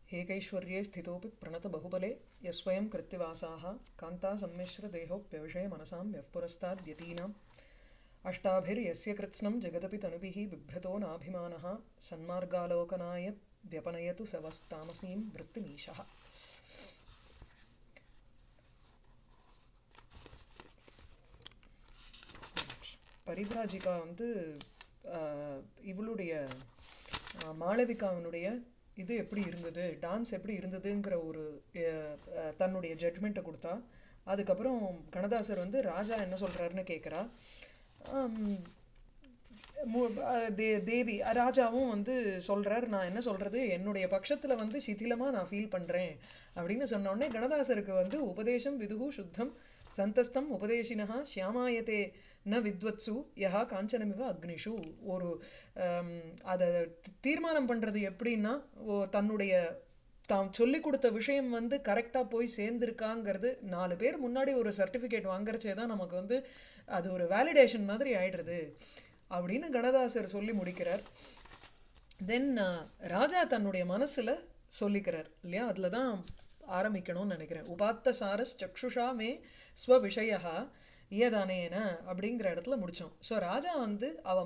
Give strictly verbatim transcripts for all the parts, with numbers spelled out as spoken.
एकैश्वर्ये स्थितोऽपि प्रणतबहुबले यस्वयं कृत्तिवासाः कान्तासम्मिश्रदेहोऽप्यविषय मनसां यः पुरस्ताद्यतीनाम् अष्टाभिर्यस्य कृत्स्नं जगदपि तनुभिः बिभ्रतो नाभिमानः सन्मार्गालोकनाय व्यपनयतु स वस्तामसीं वृत्तिमीशः. பரிவ்ராஜிகா வந்து இவளுடைய மாளவிகாவினுடைய இது எப்படி இருந்தது, டான்ஸ் எப்படி இருந்ததுங்கிற ஒரு தன்னுடைய ஜட்மெண்ட்டை கொடுத்தா. அதுக்கப்புறம் கண்ணதாசர் வந்து ராஜா என்ன சொல்றாருன்னு கேட்குறா. தேவி ராஜாவும் வந்து சொல்றாரு, நான் என்ன சொல்றது, என்னுடைய பட்சத்துல வந்து சிதிலமா நான் ஃபீல் பண்றேன் அப்படின்னு சொன்ன உடனே கண்ணதாசருக்கு வந்து உபதேசம் விதுகு சுத்தம் சந்தஸ்தம் உபதேசினஹா ஷியாமாயத்தே ந வித்வத்சு யஹா காஞ்சனமிவ அக்னிஷு. ஒரு அதை தீர்மானம் பண்றது எப்படின்னா, தன்னுடைய தான் சொல்லி கொடுத்த விஷயம் வந்து கரெக்டா போய் சேர்ந்திருக்காங்கிறது நாலு பேர் முன்னாடி ஒரு சர்டிபிகேட் வாங்குறச்சே தான் நமக்கு வந்து அது ஒரு வேலிடேஷன் மாதிரி ஆயிடுறது அப்படின்னு கண்ணதாசர் சொல்லி முடிக்கிறார். தென் ராஜா தன்னுடைய மனசுல சொல்லிக்கிறார் இல்லையா, அதுலதான் ஆரம்பிக்கணும்னு நினைக்கிறேன். உபாத்த சாரஸ் சக்ஷுஷா மே ஸ்வ விஷயா இயதானேன அப்படிங்கிற இடத்துல முடிச்சோம். ஸோ ராஜா வந்து அவ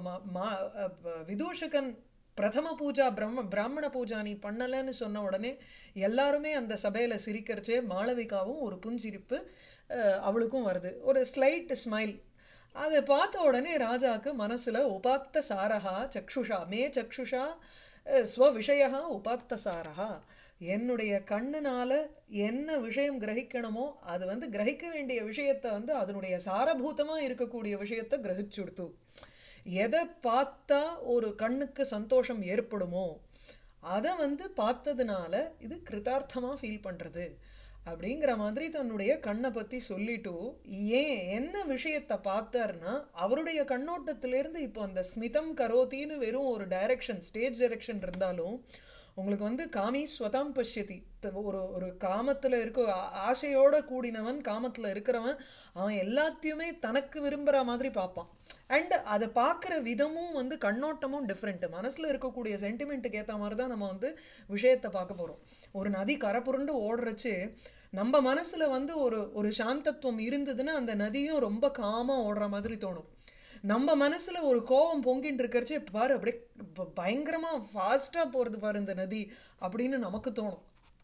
விதூஷகன் பிரதம பூஜா பிரம்ம பிராமண பூஜா நீ பண்ணலன்னு சொன்ன உடனே எல்லாருமே அந்த சபையில சிரிக்கிறச்சே மாளவிகாவும் ஒரு புஞ்சிரிப்பு அவளுக்கும் வருது, ஒரு ஸ்லைட் ஸ்மைல். அதை பார்த்த உடனே ராஜாக்கு மனசுல உபாத்த சாரஹா சக்ஷுஷா மே சக்ஷுஷா ஸ்வ விஷயா உபாத்த சாரஹா, என்னுடைய கண்ணுனால என்ன விஷயம் கிரகிக்கணுமோ அது வந்து கிரகிக்க வேண்டிய விஷயத்த வந்து அதனுடைய சாரபூதமா இருக்கக்கூடிய விஷயத்த கிரகிச்சுடுத்து. எதை பார்த்தா ஒரு கண்ணுக்கு சந்தோஷம் ஏற்படுமோ அதை வந்து பார்த்ததுனால இது கிருதார்த்தமா ஃபீல் பண்றது அப்படிங்கிற மாதிரி தன்னுடைய கண்ணை பத்தி சொல்லிட்டு, ஏன் என்ன விஷயத்த பார்த்தாருன்னா அவருடைய கண்ணோட்டத்திலிருந்து இப்போ அந்த ஸ்மிதம் கரோத்தின்னு வெறும் ஒரு டைரக்ஷன் ஸ்டேஜ் டைரக்ஷன் இருந்தாலும் உங்களுக்கு வந்து காமி ஸ்வதாம் பஷ்யதி, ஒரு ஒரு காமத்துல இருக்க ஆசையோட கூடினவன் காமத்துல இருக்கிறவன் அவன் எல்லாத்தையுமே தனக்கு விரும்புற மாதிரி பார்ப்பான். அண்ட் அதை பார்க்குற விதமும் வந்து கண்ணோட்டமும் டிஃப்ரெண்ட். மனசுல இருக்கக்கூடிய சென்டிமெண்ட்டுக்கு ஏற்ற மாதிரி தான் நம்ம வந்து விஷயத்த பார்க்க போறோம். ஒரு நதி கரை புரண்டு ஓடுறச்சு நம்ம மனசுல வந்து ஒரு ஒரு சாந்தத்துவம் இருந்ததுன்னா அந்த நதியும் ரொம்ப காமா ஓடுற மாதிரி தோணும். நம்ம மனசுல ஒரு கோபம் பொங்கிட்டு இருக்கிறச்சே பாரு அப்படியே பயங்கரமா ஃபாஸ்டா போறது பாரு இந்த நதி அப்படின்னு நமக்கு தோணும்.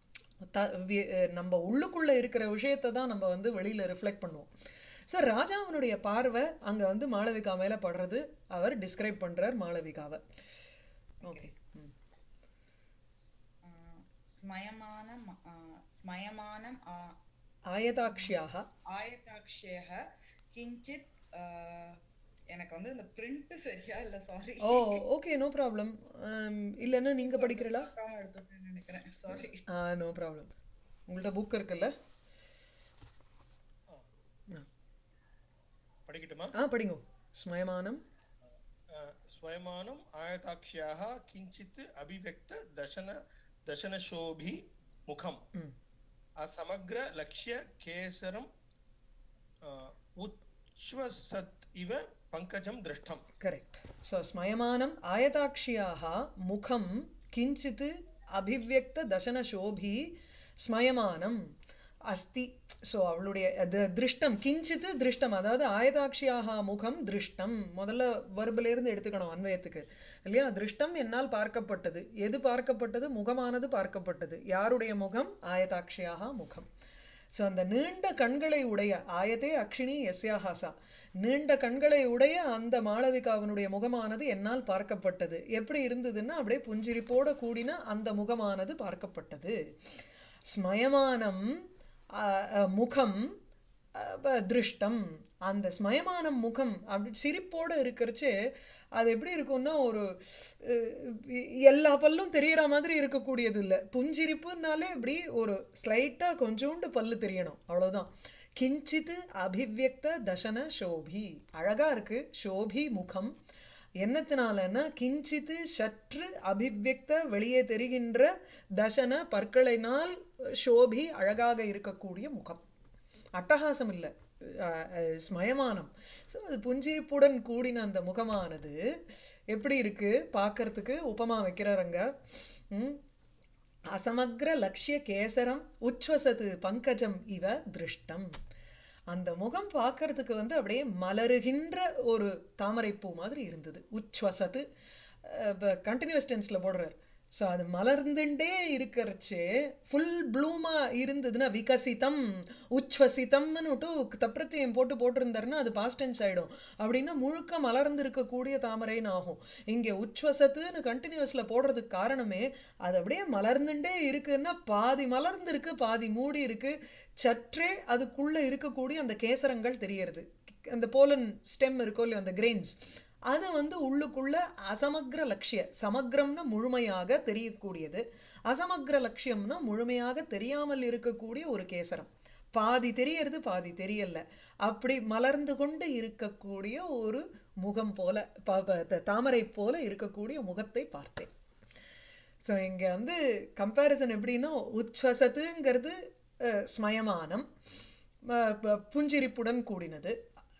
நம்ம உள்ளுக்குள்ள இருக்கிற விஷயத்த தான் நம்ம வந்து வெளியில ரிஃப்ளெக்ட் பண்ணுவோம். ஸோ ராஜாவினுடைய பார்வை அங்க வந்து மாளவிகா மேல படுறது அவர் டிஸ்கிரைப் பண்றார் மாளவிகாவை. ஓகே. ஸ்மயமானம் ஸ்மயமானம் ஆயதாக்ஷ்யாக ஆயதாக்ஷ்யः கிஞ்சித். எனக்கு வந்து இந்த பிரிண்ட் சரியா இல்ல, sorry. Oh okay, no problem. இல்லைன்னா நீங்க படிக்கிறீங்களா? எடுத்துட்டேன்னு நினைக்கிறேன், சாரி. Ah no problem. உங்கள்ட்ட புக் இருக்குல்ல, படிக்கட்டுமா? ஆ படிங்க. ஸ்மயமானம் ஸ்வயமானம் ஆயதாக்ஷ்யாः கிஞ்சித் அபிவ்யக்த தசன தசனசோபி முகம் அசமக்ர லக்ஷ்ய கேசரம் உச்ச்வசத் இவ பங்கஜம் திருஷ்டம். கரெக்ட். ஸோ ஸ்மயமானம் ஆயதாக்ஷ்யாः முகம் கிஞ்சித் அபிவ்யக்த தசனசோபி ஸ்மயமானம் அஸ்தி. ஸோ அவளுடைய திருஷ்டம் கிஞ்சித் திருஷ்டம், அதாவது ஆயதாக்ஷியாக முகம் திருஷ்டம். முதல்ல வர்பில இருந்து எடுத்துக்கணும் அன்வயத்துக்கு இல்லையா. திருஷ்டம் என்னால் பார்க்கப்பட்டது. எது பார்க்கப்பட்டது? முகமானது பார்க்கப்பட்டது. யாருடைய முகம்? ஆயதாக்ஷியாக முகம். ஸோ அந்த நீண்ட கண்களை உடைய ஆயத்தே அக்ஷினி எஸ்யாஹாசா, நீண்ட கண்களை உடைய அந்த மாளவிகாவினுடைய முகமானது என்னால் பார்க்கப்பட்டது. எப்படி இருந்ததுன்னா அப்படியே புஞ்சிரிப்போட கூடின அந்த முகமானது பார்க்கப்பட்டது. ஸ்மயமானம் முகம் திருஷ்டம். அந்த ஸ்மயமானம் முகம் அப்படி சிரிப்போட இருக்கிறச்சு அது எப்படி இருக்கும்னா ஒரு எல்லா பல்லும் தெரியற மாதிரி இருக்கக்கூடியது இல்லை. புஞ்சிரிப்புனாலே இப்படி ஒரு ஸ்லைட்டா கொஞ்சோண்டு பல்லு தெரியணும், அவ்வளவுதான். கிஞ்சித் அபிவ்யக்த தசன சோபி, அழகா இருக்கு சோபி முகம். என்னத்தினாலன்னா கிஞ்சித்து சற்று அபிவ்யக்த வெளியே தெரிகின்ற தசன பற்களினால் சோபி அழகாக இருக்கக்கூடிய முகம். அட்டகாசம் இல்லை, ஸ்மயமானம். ஸோ அது புஞ்சிரிப்புடன் கூடின அந்த முகமானது எப்படி இருக்கு பார்க்கறதுக்கு உபமா வைக்கிறாருங்க. அசமக்ர லக்ஷ்ய கேசரம் உச்வசது பங்கஜம் இவ திருஷ்டம். அந்த முகம் பார்க்கறதுக்கு வந்து அப்படியே மலருகின்ற ஒரு தாமரைப்பூ மாதிரி இருந்தது. உச்வசது கண்டினியூஸ் டென்ஸ்ல போடுறார். ஸோ அது மலர்ந்துட்டே இருக்கிறச்சே ஃபுல் ப்ளூமா இருந்ததுன்னா விகசிதம் உச்வசிதம்னு தப்பிரத்தையும் போட்டு போட்டிருந்தாருன்னா அது பாஸ்ட் டென்ஸ் ஆயிடும். அப்படின்னா முழுக்க மலர்ந்து இருக்கக்கூடிய தாமரைன்னு ஆகும். இங்கே உச்வசத்துன்னு கண்டினியூஸ்ல போடுறதுக்கு காரணமே அது அப்படியே மலர்ந்துட்டே இருக்குன்னா பாதி மலர்ந்து இருக்கு பாதி மூடி இருக்கு. சற்றே அதுக்குள்ள இருக்கக்கூடிய அந்த கேசரங்கள் தெரியறது. அந்த போலன் ஸ்டெம் இருக்கோ இல்லையோ அந்த கிரெயின்ஸ் அது வந்து உள்ளுக்குள்ள அசமக்ர லட்சிய, சமக்ரம்னா முழுமையாக தெரியக்கூடியது, அசமக்ர லட்சியம்னா முழுமையாக தெரியாமல் இருக்கக்கூடிய ஒரு கேசரம். பாதி தெரியறது பாதி தெரியல, அப்படி மலர்ந்து கொண்டு இருக்கக்கூடிய ஒரு முகம் போல தாமரை போல இருக்கக்கூடிய முகத்தை பார்த்தேன். ஸோ இங்க வந்து கம்பேரிசன் எப்படின்னா உச்வசத்துங்கிறது ஸ்மயமானம் புஞ்சிரிப்புடன் கூடினது,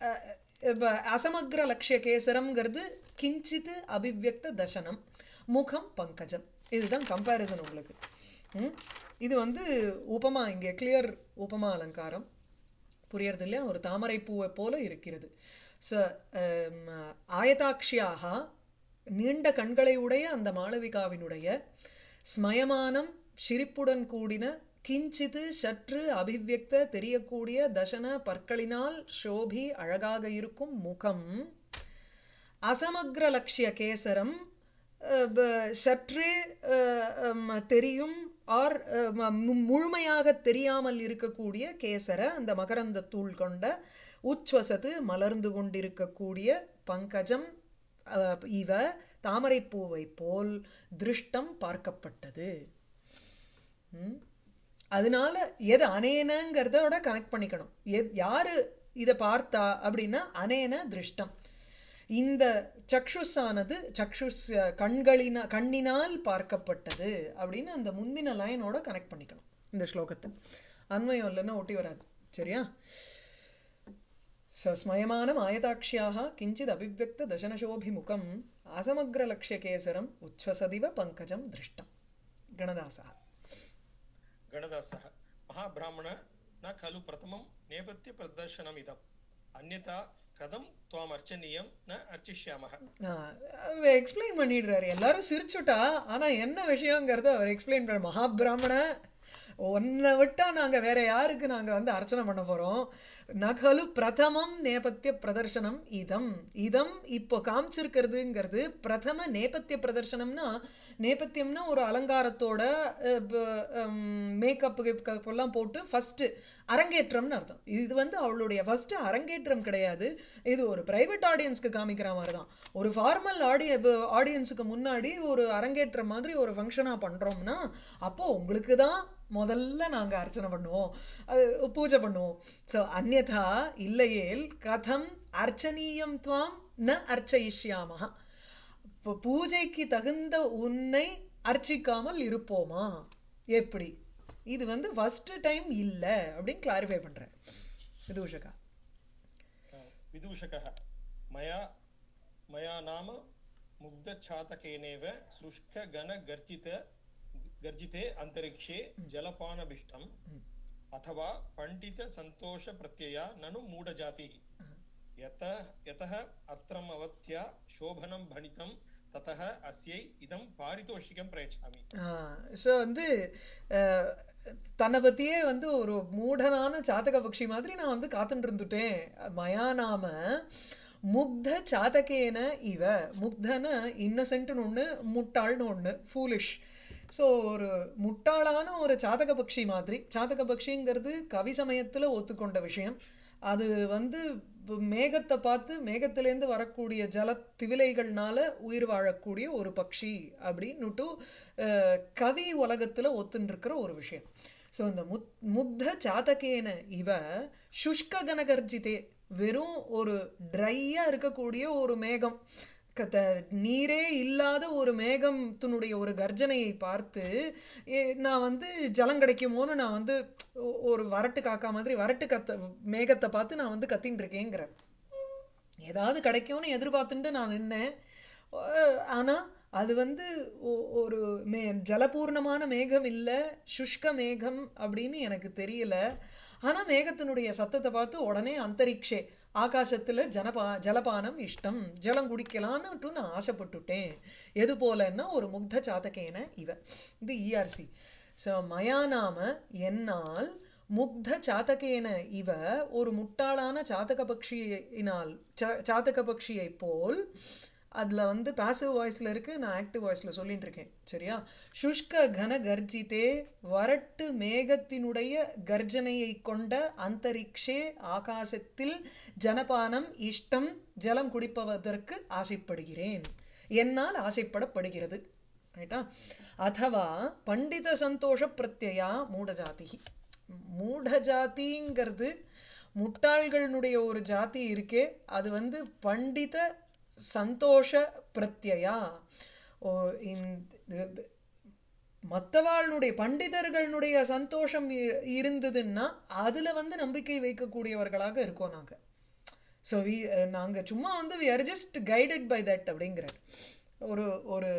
அசமக்ர லட்சிய கேசரம்ங்கிறது கிஞ்சித் அபிவியக்த தசனம், முகம் பங்கஜம். இதுதான் கம்பேரிசன் உங்களுக்கு. இது வந்து உபமா, இங்கே கிளியர் உபமா அலங்காரம் புரியறது இல்லையா? ஒரு தாமரை பூவை போல இருக்கிறது. ச ஆயதாட்சியாக நீண்ட கண்களை உடைய அந்த மாளவிகாவினுடைய ஸ்மயமானம் சிரிப்புடன் கூடின கிஞ்சித்து சற்று அபிவியக்த தெரியக்கூடிய தசன பற்களினால் ஷோபி அழகாக இருக்கும் முகம், அசமக்ர லட்சிய கேசரம் சற்று தெரியும் ஆர் முழுமையாக தெரியாமல் இருக்கக்கூடிய கேசர அந்த மகரந்த தூள் கொண்ட உச்வசத்து மலர்ந்து கொண்டிருக்கக்கூடிய பங்கஜம் இவ தாமரைப்பூவை போல் திருஷ்டம் பார்க்கப்பட்டது. உம் அதனால எது அனேனங்கிறதோட கனெக்ட் பண்ணிக்கணும். யாரு இதை பார்த்தா அப்படின்னா அனேன திருஷ்டம், இந்த சக்ஷுஸானது சக்ஷுஸ் கண்களின கண்ணினால் பார்க்கப்பட்டது அப்படின்னு அந்த முந்தின லைனோட கனெக்ட் பண்ணிக்கணும் இந்த ஸ்லோகத்தை. அன்வயம் இல்லைன்னா ஒட்டி வராது. சரியா? ஸ்மயமானம் ஆயதாட்சியாக கிஞ்சித் அபிவியக்த தசனசோபிமுகம் அசமக்ர லட்சிய கேசரம் உச்வசதிவ பங்கஜம் திருஷ்டம். கணதாசா गणदासः महाब्राह्मण न खलु प्रथमं नेपथ्य प्रदर्शनम् इदम् अन्यथा कथं त्वाम् अर्चनीयं न अर्चिष्यामः. எக்ஸ்பிளைன் பண்ணிடுறாரு. எல்லாரும் சிரிச்சுட்டா ஆனா என்ன விஷயங்கிறத அவர் எக்ஸ்பிளைன் பண்ண. மகாபிராமண ஒன்னை விட்டா நாங்க வேற யாருக்கு நாங்க வந்து அர்ச்சனை பண்ண போறோம்? நகலு பிரதமம் நேபத்திய பிரதர்சனம் இதம். இதம் இப்போ காமிச்சிருக்கிறதுங்கிறது பிரதம நேபத்திய பிரதர்சனம்னா, நேபத்தியம்னா ஒரு அலங்காரத்தோட மேக்கப் எல்லாம் போட்டு ஃபர்ஸ்ட் அரங்கேற்றம்னு அர்த்தம். இது வந்து அவளுடைய ஃபர்ஸ்ட் அரங்கேற்றம் கிடையாது. இது ஒரு பிரைவேட் ஆடியன்ஸ்க்கு காமிக்கிற மாதிரி தான். ஒரு ஃபார்மல் ஆடிய ஆடியன்ஸுக்கு முன்னாடி ஒரு அரங்கேற்றம் மாதிரி ஒரு ஃபங்க்ஷனா பண்றோம்னா அப்போ உங்களுக்கு தான் முதல்ல நாங்க அர்ச்சனை பண்ணுவோம், அது பூஜை பண்ணுவோம். சோ அந்யதா இல்லையேல் கதம் அர்ச்சனீயம் துவாம் ந அர்ச்சயிஷ்யாமஹ. இப்போ பூஜைக்கு தகுந்த உன்னை அர்ச்சிக்காமல் இருப்போமா எப்படி? இது வந்து ஃபர்ஸ்ட் டைம் இல்ல அப்படின்னு கிளாரிஃபை பண்றேன். விதூஷகா விதூஷகः மயா மயா நாம முக்த சாதகேனேவ சுஷ்க கன கர்ஜித गर्जिते अंतरिक्षे जलपानभिष्टम् अथवा पंडित संतोष प्रत्यया ननु मूढजातिः यतः यतः अत्रमवत्या शोभनं भणितं ततः अस्यै इदं पारितोषिकं प्रयच्छामि. சோ வந்து தன்னை பத்தியே வந்து ஒரு மூடனான சாதக பக்ஷி மாதிரி நான் வந்து காத்துட்டு இருந்துட்டேன். மயா நாம முக்த சாதகேன இவ. முக்தன இன்னசென்ட்னு ஒண்ணு, முட்டாள்னு ஒண்ணு, ஃபூலிஷ். ஸோ ஒரு முட்டாளான ஒரு சாதக பக்ஷி மாதிரி. சாதக பக்ஷிங்கிறது கவி சமயத்துல ஒத்துக்கொண்ட விஷயம். அது வந்து மேகத்தை பார்த்து மேகத்திலேருந்து வரக்கூடிய ஜல திவிலைகள்னால உயிர் வாழக்கூடிய ஒரு பக்ஷி அப்படின்னுட்டு கவி உலகத்துல ஒத்துன்னு இருக்கிற ஒரு விஷயம். ஸோ இந்த முக் முக்த சாதகேன இவ சுஷ்க கனகர்ஜிதே, வெறும் ஒரு ட்ரையா இருக்கக்கூடிய ஒரு மேகம், நீரே இல்லாத ஒரு மேகத்தினுடைய ஒரு கர்ஜனையை பார்த்து நான் வந்து ஜலம் கிடைக்குமோன்னு நான் வந்து ஒரு வரட்டு காக்கா மாதிரி வரட்டு கத்த மேகத்தை பார்த்து நான் வந்து கத்தின்னு இருக்கேங்கிற. ஏதாவது கிடைக்கும்னு எதிர்பார்த்துட்டு நான் நின்னேன். ஆனா அது வந்து ஒ- ஒரு மே ஜலபூர்ணமான மேகம் இல்ல, சுஷ்க மேகம் அப்படின்னு எனக்கு தெரியல. ஆனா மேகத்தினுடைய சத்தத்தை பார்த்து உடனே அந்தரிக்ஷே ஆகாசத்துல ஜனபா ஜலபானம் இஷ்டம், ஜலம் குடிக்கலான்னுட்டு நான் ஆசைப்பட்டுட்டேன். எது போலன்னா ஒரு முக்த சாதகேன இவ. இது இஆர்சி. ஸோ மயா நாம என்னால், முக்த சாதகேன இவ ஒரு முட்டாளான சாதக பக்ஷியினால், சா- சாதக பக்ஷியை போல். அதுல வந்து பாசிவ் வாய்ஸ்ல இருக்கு, நான் ஆக்டிவ் வாய்ஸ்ல சொல்லிட்டு இருக்கேன். சரியா? சுஷ்க கன கர்ஜிதே, வறட்டு மேகத்தினுடைய கர்ஜனையை கொண்ட அந்தரிக்ஷே ஆகாசத்தில் ஜனபானம் இஷ்டம், ஜலம் குடிப்பதற்கு ஆசைப்படுகிறேன், என்னால் ஆசைப்படப்படுகிறது. ரைட்டா? அதவா பண்டித சந்தோஷ பிரத்யா மூடஜாதி. மூடஜாதிங்கிறது முட்டாள்களுடைய ஒரு ஜாதி இருக்கே, அது வந்து பண்டித சந்தோஷ பிரத்யா. ஓ, இந்த மற்றவாளுடைய பண்டிதர்களுடைய சந்தோஷம் இ- இருந்ததுன்னா அதுல வந்து நம்பிக்கை வைக்கக்கூடியவர்களாக இருக்கோம் நாங்க. ஸோ வி நாங்க சும்மா வந்து we are just guided by that அப்படிங்கிறார். ஒரு ஒரு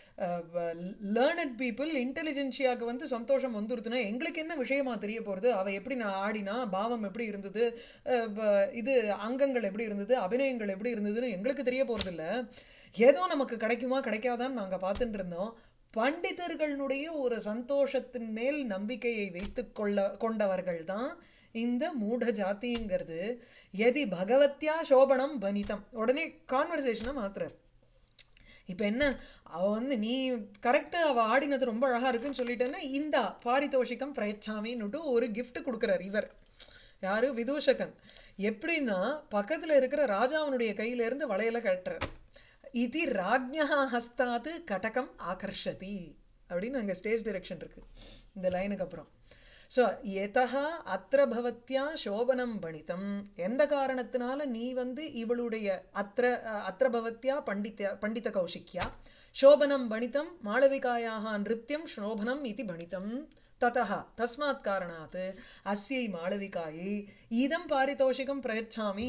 லேர்னட் பீப்புள் இன்டெலிஜென்ஷியாவுக்கு வந்து சந்தோஷம் வந்துருதுன்னா எங்களுக்கு என்ன விஷயமா தெரிய போறது, அவ எப்படி நான் ஆடினா, பாவம் எப்படி இருந்தது, அஹ் வ- இது அங்கங்கள் எப்படி இருந்தது, அபிநயங்கள் எப்படி இருந்ததுன்னு எங்களுக்கு தெரிய போறது இல்ல. ஏதோ நமக்கு கிடைக்குமா கிடைக்காதான்னு நாங்க பார்த்துட்டு இருந்தோம். பண்டிதர்களுடைய ஒரு சந்தோஷத்தின் மேல் நம்பிக்கையை வைத்துக் கொள்ள கொண்டவர்கள் தான் இந்த மூட ஜாதிங்கிறது. எதி பகவத்யா சோபனம் வனிதம். உடனே கான்வர்சேஷனை மாத்துறார். இப்ப என்ன, அவ வந்து நீ கரெக்டா அவ ஆடினது ரொம்ப அழகா இருக்குன்னு சொல்லிட்டேன்னா இந்தா பாரிதோஷிகம் பிரயச்சாமின்னுட்டு ஒரு gift கொடுக்கிறார் இவர். யாரு? விதூஷகன். எப்படின்னா பக்கத்துல இருக்கிற ராஜாவனுடைய கையில இருந்து வளையல கட்டுறார். இது ராஜ்ஞா ஹஸ்தாது கடகம் ஆகர்ஷதி அப்படின்னு அங்க ஸ்டேஜ் டைரக்ஷன் இருக்கு இந்த லைனுக்கு அப்புறம். ஸோ எதா அத்திர பவத்யா சோபனம் பணிதம், எந்த காரணத்தினால நீ வந்து இவளுடைய அத்திர அத்திர பவத்யா பண்டித்யா பண்டித கௌஷிக்யா சோபனம் பணிதம் மாளவிகாயாக நிருத்யம் சோபனம் இது பணிதம் ததः தஸ்மாத் காரணாத் அஸ்யை மாளவிகாயை இதம் பாரிதோஷிகம் பிரயச்சாமி.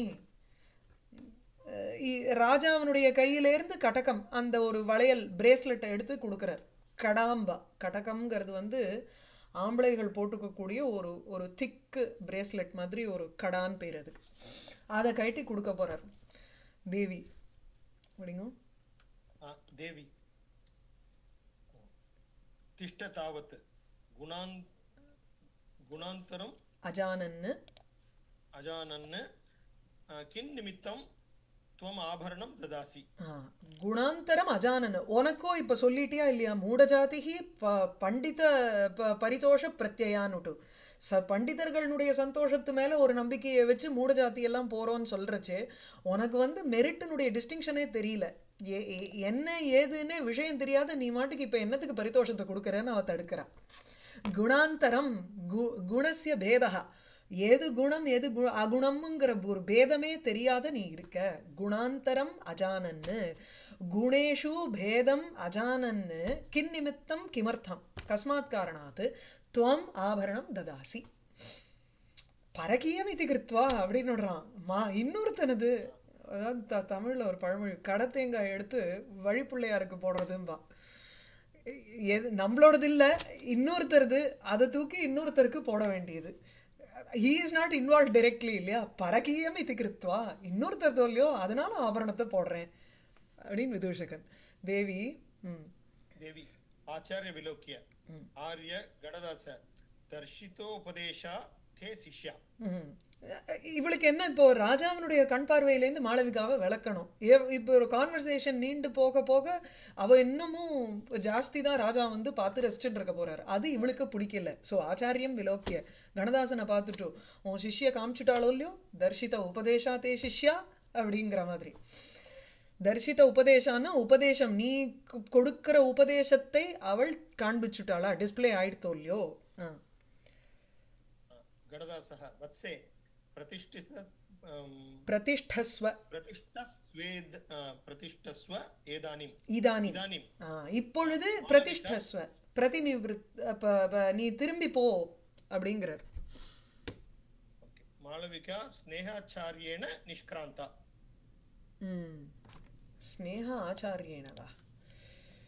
இ- ராஜாவனுடைய கையிலேருந்து கடகம் அந்த ஒரு வளையல் பிரேஸ்லெட்டை எடுத்து கொடுக்கிறார். கடாம்பா, கடகம்ங்கிறது வந்து ஆம்பளைகள் போட்டுக்கக்கூடிய ஒரு ஒரு திக்கு பிரேஸ்லெட் மாதிரி ஒரு கடான் பேர் அதுக்கு. அதை கட்டி கொடுக்க போறார் தேவி. அப்படிங்க आ, देवी तिष्ठ तावत् गुणान् गुणान्तरम् அஜானன்னு अजानन् आ, किं निमित्तं त्वम् आभरणं ददासि. ஆ, குணாந்தரம் அஜானன். உனக்கோ இப்ப சொல்லிட்டியா இல்லையா, மூடஜாதிகி ப பண்டித ப பரிதோஷ பிரத்யான்னுட்டு. ச பண்டிதர்களுடைய சந்தோஷத்து மேல ஒரு நம்பிக்கையை வச்சு மூடஜாதி எல்லாம் போறோம்னு சொல்றச்சே உனக்கு வந்து மெரிட்டினுடைய டிஸ்டிங்ஷனே தெரியல. எ எ- என்ன ஏதுன்னு விஷயம் தெரியாத நீ மாட்டுக்கு இப்ப என்னத்துக்கு பரிதோஷத்தை கொடுக்கறன்னு அவ தடுக்கிறா. குணாந்தரம் கு குணஸ்ய பேதா, ஏது குணம் எது கு அகுணம்ங்கிற ஒரு பேதமே தெரியாத நீ இருக்க. குணாந்தரம் அஜானன்னு, குணேஷு பேதம் அஜானன்னு, கின் நிமித்தம் கிமர்த்தம் கஸ்மாத் காரணாத் துவம் ஆபரணம் ததாசி பரகியம் இது கிருத்வா அப்படின்னு விடுறான். மா இன்னொருத்தனது, அதாவது த தமிழ்ல ஒரு பழமொழி, கடத்தேங்காய் எடுத்து வழிப்பிள்ளையாருக்கு போடுறதும்பா. எது நம்மளோடது இல்ல இன்னொருத்தருது, அதை தூக்கி இன்னொருத்தருக்கு போட வேண்டியது. he is not involved directly இல்லையா. பரகியம் இது கிருத்வா, இன்னொருத்தர் இல்லையோ அதனால ஆபரணத்தை போடுறேன் அப்படின்னு விதூஷகன். தேவி ம் देवी आचार्य विलोक्य ம் आर्य गणदास दर्शितोपदेशा ते शिष्या. ம். இவளுக்கு என்ன, இப்போ ராஜாவினுடைய கண் பார்வையிலேருந்து மாளவிகாவை விளக்கணும். ஏ- இப்போ ஒரு கான்வர்சேஷன் நீண்டு போக போக அவ இன்னமும் ஜாஸ்தி தான் ராஜா வந்து பார்த்து ரசிச்சுட்டு இருக்க போறாரு. அது இவளுக்கு பிடிக்கல. ஸோ ஆச்சாரியம் விலோக்கிய கணதாசனை பார்த்துட்டு உன் சிஷ்ய காமிச்சுட்டாளோ இல்லையோ, தர்ஷித உபதேசா தே சிஷ்யா அப்படிங்கிற மாதிரி. தர்ஷித உபதேசான்னா உபதேசம், நீ கொ- கொடுக்கிற உபதேசத்தை அவள் காண்பிச்சுட்டாளா, டிஸ்பிளே ஆயிடுத்தோ இல்லையோ. ஆ गणदासः वत्से प्रतिष्ठित अम, பிரதிஷ்டஸ்வ प्रतिष्ठस्वेद अ, प्रतिष्ठस्व एदानीम् இதானி. इदानीं ஆ, இப்பொழுது பிரதிஷ்டஸ்வ பிரதிநிவృத் ப- ப- நீ திரும்பி போ அப்படிங்கிறார். ओके मालविका स्नेहाचार्येण निष्क्रान्ता. ம் ஸ்னேக ஆச்சாரியேனவா.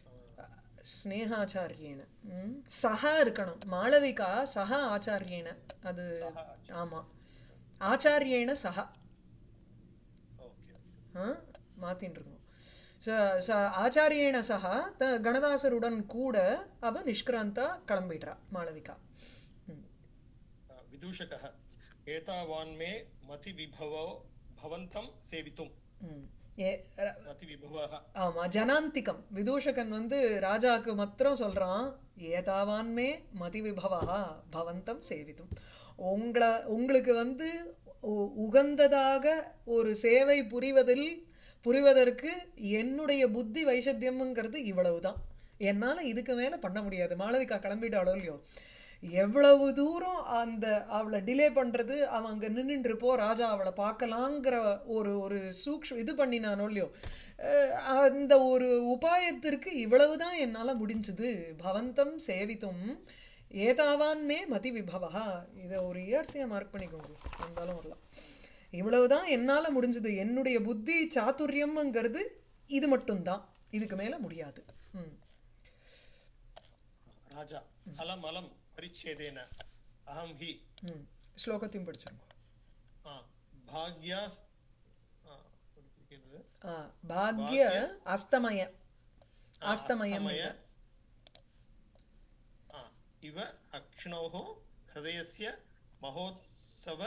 ஸ்னேகாச்சாரியேன ம், சஹா இருக்கணும். மாளவிகா சஹா ஆச்சாரியேன. அது சஹ ஆமா, ஆச்சாரியேன சஹா ஓகே ஆ, மாத்தின்னு இருக்கணும். ச- ச- ஆச்சாரியேன சஹா த- கணதாசருடன் கூட அவ நிஷ்கிராந்தா கிளம்பிடுறா மாளவிகா. ம். विदूषकः एतावान् मे मतिविभवो भवन्तं सेवितुं ம். ஏ ர- मतिविभवः ஆமா, ஜனாந்திகம். விதூஷகன் வந்து ராஜாக்கு மாத்திரம் சொல்றான், ஏதாவான்மே மதி விபவா பவந்தம் சேவித்தும். உங்களை உங்களுக்கு வந்து உ- உகந்ததாக ஒரு சேவை புரிவதில் புரிவதற்கு என்னுடைய புத்தி வைஷத்தியம்ங்கிறது இவ்வளவுதான். என்னால இதுக்கு மேல பண்ண முடியாது. மாளவிகா கிளம்பிட்டாளோ இல்லையோ, எவ்வளவு தூரம் அந்த அவளை டிலே பண்றது, அவன் அங்க நின்னுட்டு இருப்போ ராஜா அவளை பார்க்கலாங்கிற ஒரு ஒரு சூக்ஷ் இது பண்ணினானோ இல்லையோ, அஹ் அந்த ஒரு உபாயத்திற்கு இவ்வளவுதான் என்னால முடிஞ்சது. பவந்தம் சேவித்தும் ஏதாவான் மே மதி விபவா. இதை ஒரு இயர்ஸியா மார்க் பண்ணிக்கோங்க, வந்தாலும் வரலாம். இவ்வளவுதான் என்னால முடிஞ்சது. என்னுடைய புத்தி சாதுரியம்ங்கிறது இது மட்டும்தான், இதுக்கு மேல முடியாது. ம். राजा अलम् अलं परिच्छेदेन अहं हि ம். ஸ்லோகத்தையும் படிச்சிருங்க. आ, भाग्या आ, இருக்கிறது. ஆ, பாக்ய भाग्य அஸ்தமய आ, அஸ்தமயம் अस्तमय இவ. आ, इव अक्ष्णोः हृदयस्य महोत्सव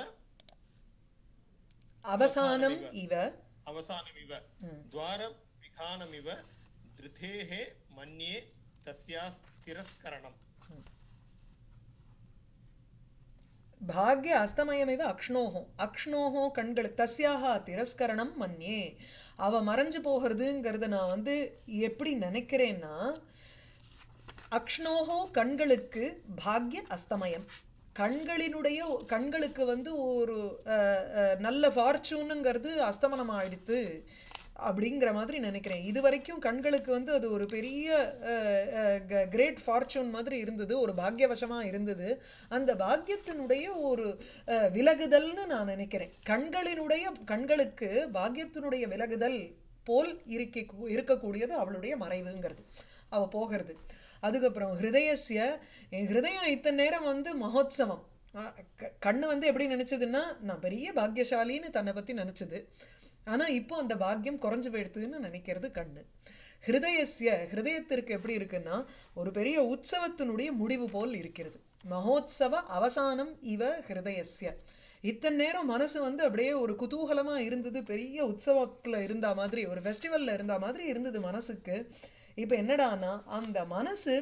அவசானம் अवसानमिव இவ. अवसानमिव ம். द्वारपिधानमिव धृतेः मन्ये तस्याः तिरस्करणम् பாக்ய அஸ்தமயமிவ அக்ஷ்ணோஹோ. அக்ஷ்ணோஹோ கண்களுக்கு தஸ்யாக திரஸ்கரணம் மன்யே. அவ மறைஞ்சு போகிறதுங்கிறத நான் வந்து எப்படி நினைக்கிறேன்னா, அக்ஷ்ணோஹோ கண்களுக்கு பாக்ய அஸ்தமயம், கண்களினுடைய கண்களுக்கு வந்து ஒரு அஹ், அஹ், நல்ல ஃபார்ச்சூனுங்கிறது அஸ்தமனம் ஆயிடுத்து அப்படிங்கிற மாதிரி நினைக்கிறேன். இது வரைக்கும் கண்களுக்கு வந்து அது ஒரு பெரிய கிரேட் ஃபார்ச்சூன் மாதிரி இருந்தது, ஒரு பாக்யவசமா இருந்தது. அந்த பாக்கியத்தினுடைய ஒரு அஹ், விலகுதல்னு நான் நினைக்கிறேன். கண்களினுடைய கண்களுக்கு பாக்கியத்தினுடைய விலகுதல் போல் இருக்க இருக்கக்கூடியது அவளுடைய மறைவுங்கிறது, அவ போகிறது. அதுக்கப்புறம் ஹிருதயஸ்ய, என் ஹிருதயம் இத்தனை நேரம் வந்து மகோத்சவம். அஹ், க- கண்ணு வந்து எப்படி நினைச்சதுன்னா, நான் பெரிய பாக்கியசாலின்னு தன்னை பத்தி நினைச்சது. ஆனா இப்போ அந்த பாக்கியம் குறைஞ்சு போயிடுதுன்னு நினைக்கிறது கண்ணு. ஹிருதயஸ்ய, ஹிருதயத்திற்கு எப்படி இருக்குன்னா, ஒரு பெரிய உற்சவத்தினுடைய முடிவு போல் இருக்கிறது. மகோத்சவ அவசானம் இவ ஹிருதயஸ்ய. இத்தனை நேரம் மனசு வந்து அப்படியே ஒரு குதூகலமா இருந்தது, பெரிய உற்சவத்துல இருந்த மாதிரி, ஒரு ஃபெஸ்டிவல்ல இருந்த மாதிரி இருந்தது மனசுக்கு. இப்ப என்னடான்னா, அந்த மனசு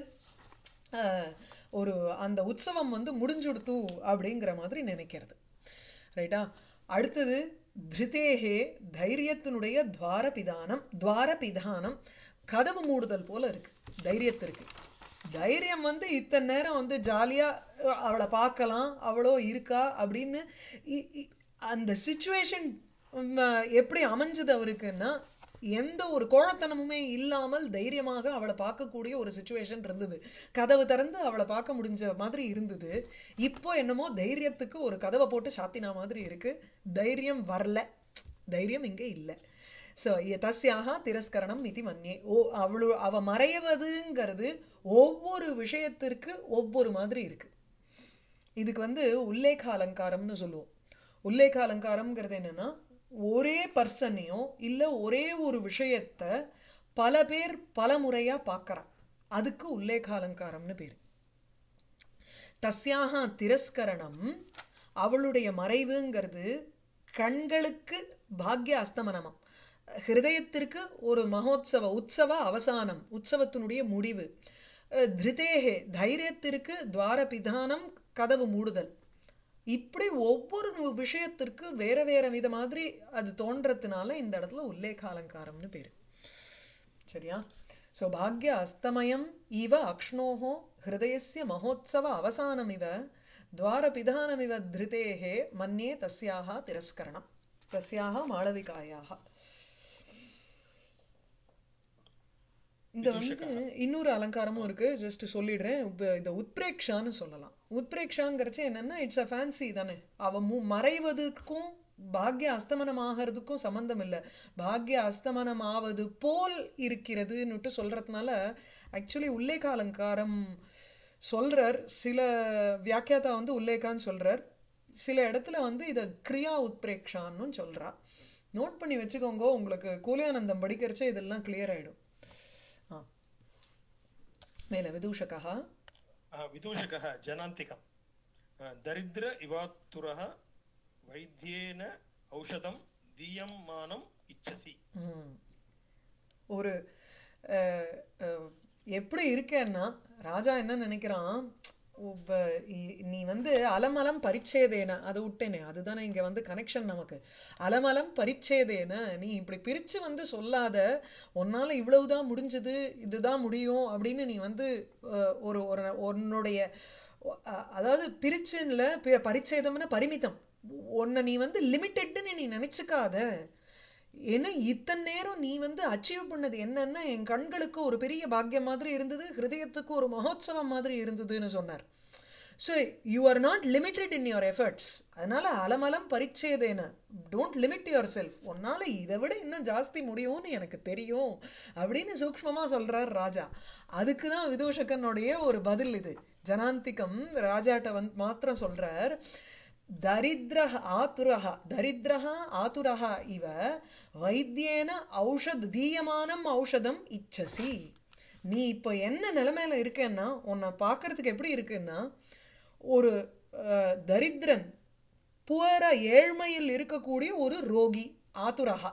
ஆஹ், ஒரு அந்த உற்சவம் வந்து முடிஞ்சுடுத்து அப்படிங்கிற மாதிரி நினைக்கிறது. ரைட்டா? அடுத்தது திருதேகே, தைரியத்தினுடைய துவாரபிதானம். துவாரபிதானம் கதவு மூடுதல் போல இருக்கு தைரியத்திற்கு. தைரியம் வந்து இத்தனை நேரம் வந்து ஜாலியா அஹ், அவளை பார்க்கலாம், அவளோ இருக்கா அப்படின்னு இ- இ- அந்த சிச்சுவேஷன் எப்படி அமைஞ்சது அவருக்குன்னா, எந்த ஒரு கோழத்தனமுமே இல்லாமல் தைரியமாக அவளை பார்க்கக்கூடிய ஒரு சுச்சுவேஷன் இருந்தது. கதவு திறந்து அவளை பார்க்க முடிஞ்ச மாதிரி இருந்தது. இப்போ என்னமோ தைரியத்துக்கு ஒரு கதவை போட்டு சாத்தினா மாதிரி இருக்கு. தைரியம் வரல, தைரியம் இங்க இல்ல. சோ தஸ்யாக திரஸ்கரணம் இதி மன்யே. ஓ அவளு அவ மறைவதுங்கிறது ஒவ்வொரு விஷயத்திற்கு ஒவ்வொரு மாதிரி இருக்கு. இதுக்கு வந்து உல்லேக அலங்காரம்னு சொல்லுவோம். உல்லேக அலங்காரம்ங்கிறது என்னன்னா, ஒரே பர்சனையும் இல்ல ஒரே ஒரு விஷயத்த பல பேர் பல முறையா பார்க்கறான், அதுக்கு உல்லேக அலங்காரம்னு பேரு. தஸ்யாக திரஸ்கரணம், அவளுடைய மறைவுங்கிறது கண்களுக்கு பாக்ய அஸ்தமனமா, ஹிருதயத்திற்கு ஒரு மகோத்சவ உற்சவ அவசானம், உற்சவத்தினுடைய முடிவு. அஹ் திருதேகே, தைரியத்திற்கு துவாரபிதானம், கதவு மூடுதல். இப்படி ஒவ்வொரு நு- விஷயத்திற்கு வேற வேற வித மாதிரி அது தோன்றதுனால இந்த இடத்துல உல்லேக அலங்காரம்னு பேரு. சரியா? சோ பாக்ய அஸ்தமயம் இவ அக்ஷ்ணோஹோ ஹிருதயஸ்ய மகோத்சவ அவசானமிவ துவாரபிதானமிவ திருதேகே மன்யே தஸ்யாக திரஸ்கரணம். தஸ்யாக மாளவிகாயாக. இந்த வந்து இன்னொரு அலங்காரமும் இருக்கு, ஜஸ்ட் சொல்லிடுறேன். உப்ப- இந்த உத்பிரேக்ஷான்னு சொல்லலாம். உத்பிரேக்ஷாங்கிறச்சு என்னன்னா, இட்ஸ் அ ஃபேன்சி தானே. அவ மு- மறைவதற்கும் பாக்ய அஸ்தமனம் ஆகிறதுக்கும் சம்பந்தம் இல்லை. பாக்ய அஸ்தமனம் ஆவது போல் இருக்கிறதுன்னுட்டு சொல்றதுனால ஆக்சுவலி உல்லேக அலங்காரம் சொல்றார். சில வியாக்கியாத்தா வந்து உல்லேகான்னு சொல்றார், சில இடத்துல வந்து இத கிரியா உத்பிரேக்ஷான்னு சொல்றா. நோட் பண்ணி வச்சுக்கோங்க, உங்களுக்கு கூலியானந்தம் படிக்கிறச்சே இதெல்லாம் கிளியர் ஆயிடும். ஆ மேல விதூஷகா विदूषकः जनान्तिकम् दरिद्र इवातुरः वैद्येन औषधं दीयमानम् इच्छसि. ஒரு எப்படி இருக்கேன்னா ராஜா என்ன நினைக்கிறான், நீ வந்து அலமலம் பரிச்சேதேன அதை விட்டேனே, அதுதானே இங்க வந்து கனெக்ஷன் நமக்கு. அலமலம் பரிச்சேதேன நீ இப்படி பிரிச்சு வந்து சொல்லாத, உன்னால இவ்வளவுதான் முடிஞ்சது இதுதான் முடியும் அப்படின்னு நீ வந்து ஒரு உன்னுடைய அதாவது பிரிச்சுல பரிச்சேதம்னா பரிமிதம், உன்னை நீ வந்து லிமிட்டெட்னு நீ நினைச்சுக்காத. ஏன்னா இத்தனை நேரம் நீ வந்து அச்சீவ் பண்ணது என்னன்னா என் கண்களுக்கு ஒரு பெரிய பாக்கியம் மாதிரி இருந்தது, ஹிருதயத்துக்கு ஒரு மகோத்சவம் மாதிரி இருந்ததுன்னு சொன்னார். So you are not limited in your efforts. அதனால அலமலம் பரிச்சேதேன டோன்ட் லிமிட் யுவர் செல்ஃப், உன்னால இதை விட இன்னும் ஜாஸ்தி முடியும்னு எனக்கு தெரியும் அப்படின்னு சூக்ஷ்மமா சொல்றார் ராஜா. அதுக்குதான் விதூஷகனுடைய ஒரு பதில் இது. ஜனாந்திகம் ராஜாட்ட வந்து மாத்திரம் சொல்றார், தரித்ரஹ ஆதுரஹ தரித்ரஹ ஆதுரஹ இவ வைத்தியேன ஔஷத் தீயமானம் ஔஷதம் இச்சசி. நீ இப்போ என்ன நிலைமையில இருக்கேன்னா, உன்னை பார்க்கறதுக்கு எப்படி இருக்குன்னா ஒரு தரித்திரன் புவர ஏழ்மையில் இருக்கக்கூடிய ஒரு ரோகி. ஆதுரஹா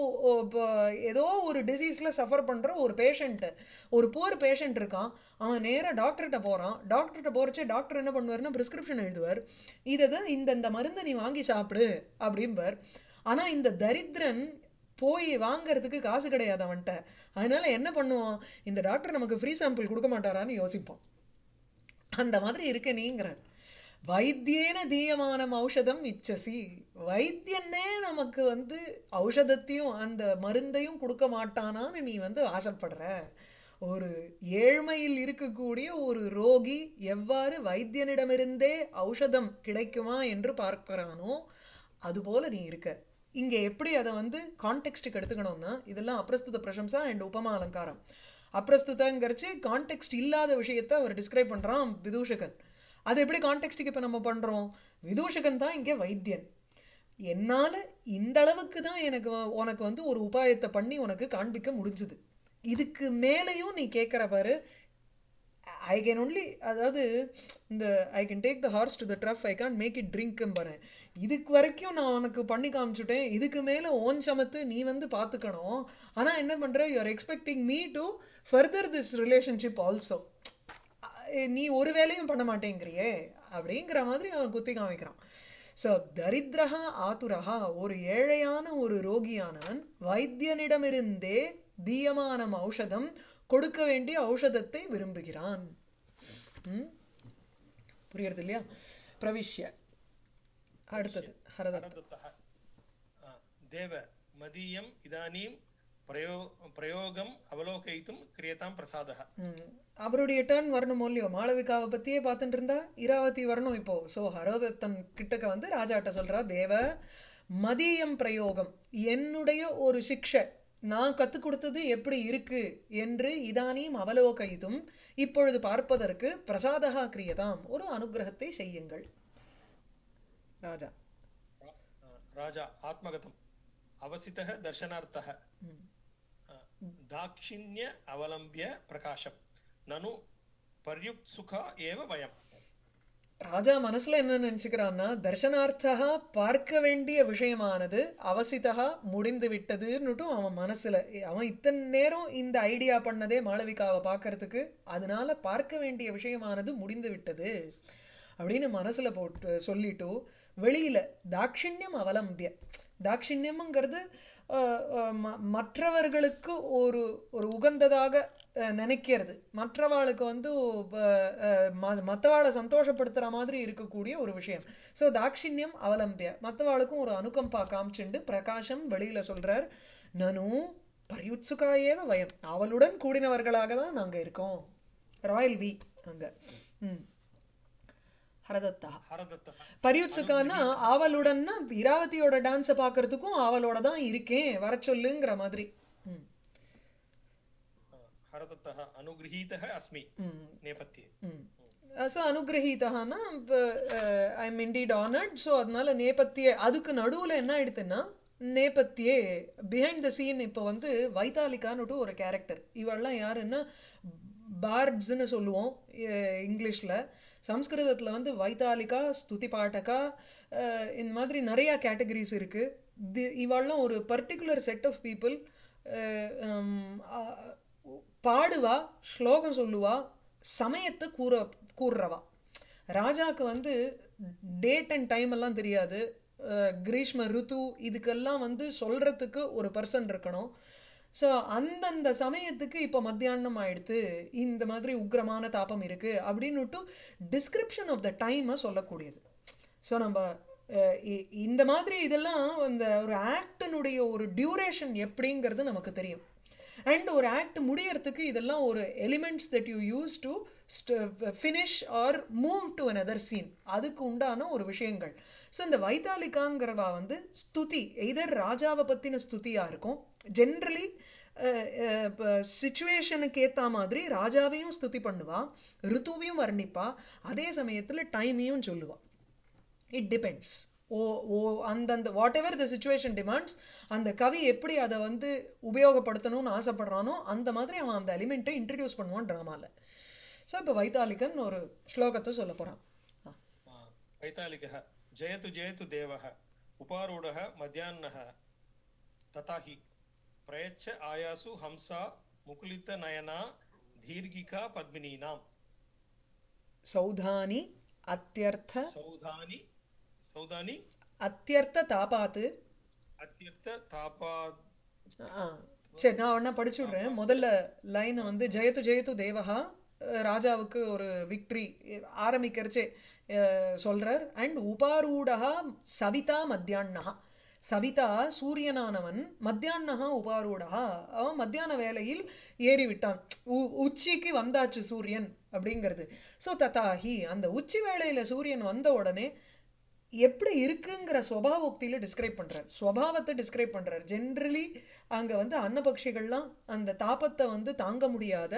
ஏதோ ஒரு டிசீஸ்ல சஃபர் பண்ற ஒரு பேஷண்ட், ஒரு புவர் பேஷண்ட் இருக்கான். அவன் நேரா டாக்டர்கிட்ட போறான். டாக்டர்கிட்ட போறச்சே டாக்டர் என்ன பண்ணுவாருன்னா பிரிஸ்கிரிப்ஷன் எழுதுவார், இதை இந்த இந்த மருந்தை நீ வாங்கி சாப்பிடு அப்படிம்பார். ஆனா இந்த தரித்திரன் போய் வாங்கறதுக்கு காசு கிடையாது அவன்கிட்ட. அதனால என்ன பண்ணுவான், இந்த டாக்டர் நமக்கு ஃப்ரீ சாம்பிள் கொடுக்க மாட்டாரான்னு யோசிப்பான். அந்த மாதிரி இருக்க நீங்கிற வைத்தியேன தீயமானம் ஔஷதம் இச்சசி, வைத்தியனே நமக்கு வந்து ஔஷதத்தையும் அந்த மருந்தையும் கொடுக்க மாட்டானான்னு நீ வந்து ஆசைப்படுற. ஒரு ஏழ்மையில் இருக்கக்கூடிய ஒரு ரோகி எவ்வாறு வைத்தியனிடமிருந்தே ஔஷதம் கிடைக்குமா என்று பார்க்கிறானோ அதுபோல நீ இருக்க. இங்க எப்படி அதை வந்து கான்டெக்ஸ்டுக்கு எடுத்துக்கணும்னா, இதெல்லாம் அப்பிரஸ்துத பிரசம்சா அண்ட் உபமா அலங்காரம். அப்பிரஸ்துதங்கிறச்சு கான்டெக்ஸ்ட் இல்லாத விஷயத்த அவர் டிஸ்கிரைப் பண்றான் விதூஷகன். அது எப்படி கான்டெக்ஸ்டுக்கு இப்ப நம்ம பண்றோம், விதூஷகன் தான் இங்க வைத்தியன். என்னால இந்த அளவுக்கு தான் எனக்கு உனக்கு வந்து ஒரு உபாயத்தை பண்ணி உனக்கு காண்பிக்க முடிஞ்சது, இதுக்கு மேலையும் நீ கேட்கிற பாரு. ஐ கேன் ஒன்லி அதாவது இந்த I can take the horse to the trough, I can't make it drink பாரு. இதுக்கு வரைக்கும் நான் உனக்கு பண்ணி காமிச்சுட்டேன், இதுக்கு மேல ஓன் சமத்து நீ வந்து பாத்துக்கணும். ஆனா என்ன பண்ற, you are expecting me to further this relationship also. நீ ஒரு வேலையும் பண்ண மாட்டேங்கிறியே அப்படிங்கிற மாதிரி அவன் குத்தி காமிக்கிறான். சோ தரித்ரஹா ஆதுரஹா ஒரு ஏழையான ஒரு ரோகியானவன் வைத்தியனிடமிருந்தே தீயமானம் ஔஷதம் கொடுக்க வேண்டிய ஔஷதத்தை விரும்புகிறான். உம் புரியுறது இல்லையா? பிரவிஷ்ய அடுத்தது ஹரதத்தः தேவ மதியம் இதானீம் பிரயோ பிரயோகம் அவலோகயித்தும் கிரியதாம் பிரசாதः. அவருடைய டர்ன் வரணும் இல்லையோ, மாளவிகாவை பத்தியே பார்த்துட்டு இருந்தா இராவதி வரணும் இப்போ. சோ ஹரதத்தன் கிட்டக்க வந்து ராஜாட்ட சொல்றா, தேவ மதியம் பிரயோகம் என்னுடைய ஒரு சிக்ஷை நான் கத்து கொடுத்தது எப்படி இருக்கு என்று இதானீம் அவலோகயித்தும் இப்பொழுது பார்ப்பதற்கு பிரசாதா கிரியதாம் ஒரு அனுகிரகத்தை செய்யுங்கள். ராஜா ராஜா ஆத்மகதம் அவசிதः தர்சனார்த்தः தாக்ஷிண்ய அவலம்பிய பிரகாசம் நனு பர்யுக்சுகா ஏவ வயம். ராஜா மனசுல என்ன நினைச்சுக்கிறான்னா, தர்சனார்த்தா பார்க்க வேண்டிய விஷயமானது அவசிதா முடிந்து விட்டதுன்னுட்டும் அவன் மனசுல. அவன் இத்தனை நேரம் இந்த ஐடியா பண்ணதே மாளவிகாவை பார்க்கறதுக்கு, அதனால பார்க்க வேண்டிய விஷயமானது முடிந்து விட்டது அப்படின்னு மனசுல போட்டு சொல்லிட்டு வெளியில தாட்சிண்யம் அவலம்பிய. தாட்சிண்யம்ங்கிறது மற்றவர்களுக்கு ஒரு ஒரு உகந்ததாக நினைக்கிறது, மற்றவாளுக்கு வந்து மற்றவாளை சந்தோஷப்படுத்துற மாதிரி இருக்கக்கூடிய ஒரு விஷயம். சோ தாட்சிண்யம் அவலம்பிய மற்றவாளுக்கும் ஒரு அனுகம்பா காமிச்சுண்டு பிரகாசம் வெளியில சொல்றார். நனு பரியுத்சுகாயேவ வயம் அவளுடன் கூடினவர்களாக தான் நாங்க இருக்கோம். ராயல் வி அங்க. உம் ஹரதத்தா. ஹரதத்தः பரியுத்சுகான்னா ஆவலுடன்னா இராவதியோட டான்ஸை பார்க்கறதுக்கும் ஆவலோட தான் இருக்கேன் வர சொல்லுங்கிற மாதிரி. ம் हरदत्तः अनुगृहीतः अस्मि ம் नेपथ्ये ம் ஸோ அனுகிரகீதஹான்னா I am indeed honoured. So அதனால நேபத்தியே அதுக்கு நடுவில் என்ன ஆயிடுதுன்னா நேபத்தியே பிஹைண்ட் த சீன். இப்போ வந்து வைத்தாலிகான்னு ஒரு கேரக்டர். இவெல்லாம் யாருன்னா பார்ட்ஸ்ன்னு சொல்லுவோம் இங்கிலீஷில். சம்ஸ்கிருதத்தில் வந்து வைத்தாலிகா, ஸ்துதி பாட்டகா, இந்த மாதிரி நிறையா கேட்டகரிஸ் இருக்குது. இவெல்லாம் ஒரு பர்டிகுலர் செட் ஆஃப் பீப்புள். பாடுவா, ஸ்லோகம் சொல்லுவா, சமயத்தை கூற கூறுறவா. ராஜாக்கு வந்து டேட் அண்ட் டைம் எல்லாம் தெரியாது. கிரீஷ்ம ருத்து இதுக்கெல்லாம் வந்து சொல்றதுக்கு ஒரு பர்சன் இருக்கணும். ஸோ அந்தந்த சமயத்துக்கு இப்போ மத்தியானம் ஆயிடுத்து, இந்த மாதிரி உக்ரமான தாபம் இருக்கு அப்படின்னுட்டு டிஸ்கிரிப்ஷன் ஆஃப் த டைமை சொல்லக்கூடியது. ஸோ நம்ம இந்த மாதிரி இதெல்லாம் அந்த ஒரு ஆக்டினுடைய ஒரு டியூரேஷன் எப்படிங்கிறது நமக்கு தெரியும். அண்ட் ஒரு ஆக்ட் முடியறதுக்கு இதெல்லாம் ஒரு elements that you use to finish or move to another scene. அதுக்கு உண்டான ஒரு விஷயங்கள். ஸோ இந்த வைத்தாலிகாங்கிறவா வந்து ஸ்துதி எய்தர் ராஜாவை பற்றின ஸ்துதியாக இருக்கும். ஜென்ரலி சிச்சுவேஷனுக்கு ஏற்ற மாதிரி ராஜாவையும் ஸ்துதி பண்ணுவா, ருத்துவையும் வர்ணிப்பா, அதே சமயத்தில் டைமையும் சொல்லுவா. It depends. ஓ ஓ அந்தந்த whatever the situation demands, அந்த கவி எப்படி அதை வந்து உபயோகப்படுத்தணும்னு ஆசைப்படுறானோ அந்த மாதிரி அவன் அந்த எலிமெண்ட்டை இன்ட்ரடியூஸ் பண்ணுவான் ட்ராமாவில். ஸோ இப்போ வைத்தாலிகன் ஒரு ஸ்லோகத்தை சொல்ல போகிறான். வைத்தாலிகः ஜெயது ஜெயது தேவः உபாரூடः மத்தியான்னः ததாஹி பிரயச்ச ஆயாசு ஹம்சா முகுலித நயனா தீர்கிகா பத்மினீனாம் சௌதானி அத்யர்த்த சௌதானி சௌதானி அத்யர்த்த தாபாத்து. அத்யர்த்த தாபாத். சரி, நான் ஒன்னா படிச்சு விடுறேன். முதல்ல லைன் வந்து ஜெயத்து ஜெயத்து தேவஹா, ராஜாவுக்கு ஒரு விக்ட்ரி ஆரம்பிக்கிறச்சே சொல்றார். அண்ட் உபாரூடஹா சவிதா மத்தியான்னஹா, சவிதா சூரியனானவன், மத்தியான்னஹா உபாரூடஹா அவன் மத்தியான வேளையில் ஏறி விட்டான், உச்சிக்கு வந்தாச்சு சூரியன் அப்படிங்கிறது. ஸோ ததாஹி அந்த உச்சி வேளையில சூரியன் வந்த உடனே எப்படி இருக்குங்கிற ஸ்வபாவோக்தியில டிஸ்கிரைப் பண்றார், ஸ்வபாவத்தை டிஸ்கிரைப் பண்றார். ஜென்ரலி அங்க வந்து அன்னபக்ஷிகள்லாம் அந்த தாபத்தை வந்து தாங்க முடியாத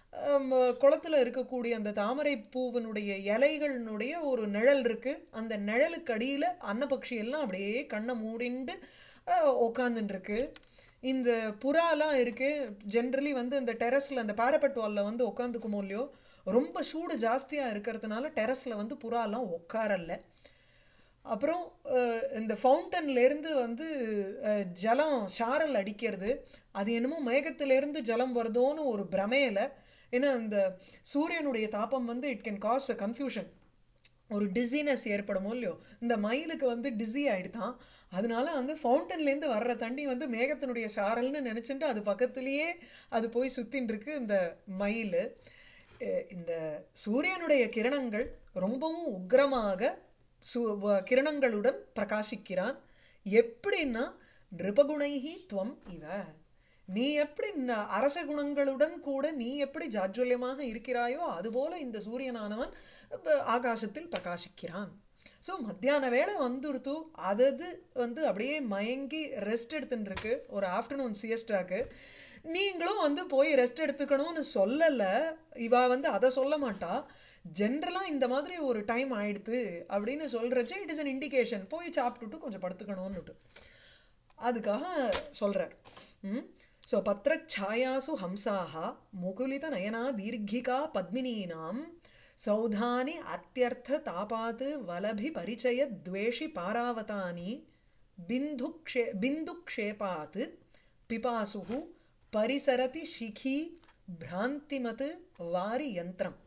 குளத்துல இருக்கக்கூடிய அந்த தாமரை பூவனுடைய இலைகளினுடைய ஒரு நிழல் இருக்கு. அந்த நிழலுக்கு அடியில அன்னபக்ஷி எல்லாம் அப்படியே கண்ணை மூடிண்டு உக்காந்துட்டு இருக்கு. இந்த புறாலாம் இருக்கு. ஜென்ரலி வந்து இந்த டெரஸ்ல அந்த பாரபெட் வால்ல வந்து உட்காந்துக்குமோ இல்லையோ, ரொம்ப சூடு ஜாஸ்தியா இருக்கிறதுனால டெரஸ்ல வந்து புறாலாம் உட்காரல. அப்புறம் இந்த ஃபவுண்டன்ல இருந்து வந்து ஜலம் சாரல் அடிக்கிறது, அது என்னமோ மேகத்திலிருந்து ஜலம் வருதோன்னு ஒரு பிரமையில. ஏன்னா அந்த சூரியனுடைய தாபம் வந்து it can cause a confusion, ஒரு டிசினஸ் ஏற்படுமோ இல்லையோ. இந்த மயிலுக்கு வந்து டிசி ஆயிடுதான். அதனால வந்து ஃபவுண்டன்லேருந்து வர்ற தண்ணி வந்து மேகத்தினுடைய சாரல்னு நினைச்சுட்டு அது பக்கத்துலேயே அது போய் சுத்தின்னு இருக்கு இந்த மயில். இந்த சூரியனுடைய கிரணங்கள் ரொம்பவும் உக்ரமாக சு கிரணங்களுடன் பிரகாசிக்கிறான். எப்படின்னா நிருபகுணைஹி துவம் இவ, நீ எப்படி அரச குணங்களுடன் கூட நீ எப்படி ஜாஜ்வல்யமாக இருக்கிறாயோ அதுபோல இந்த சூரியனானவன் ஆகாசத்தில் பிரகாசிக்கிறான். ஸோ மத்தியான வேளை வந்துடுத்து, அதது வந்து அப்படியே மயங்கி ரெஸ்ட் எடுத்துட்டு இருக்கு ஒரு ஆஃப்டர்நூன் சியஸ்டாக்கு. நீங்களும் வந்து போய் ரெஸ்ட் எடுத்துக்கணும்னு சொல்லலை, இவா வந்து அதை சொல்ல மாட்டா. ஜென்ரலா இந்த மாதிரி ஒரு டைம் ஆயிடுது அப்படின்னு சொல்றச்சு இட் இஸ் அன் இண்டிகேஷன், போய் சாப்பிட்டுட்டு கொஞ்சம் படுத்துக்கணும்னுட்டு அதுக்காக சொல்றார். ம் ஸோ பத்ர சாயாசு ஹம்சாஹா முகுலித நயனா தீர்கிகா பத்மினீனாம் சௌதானி அத்தியர்த்த தாபாத் வலபி பரிச்சய துவேஷி பாராவதானி பிந்து க்ஷே பிந்து க்ஷேபாத் பிபாசுஹு பரிசரதி ஷிகி பிராந்திமத் வாரி யந்திரம்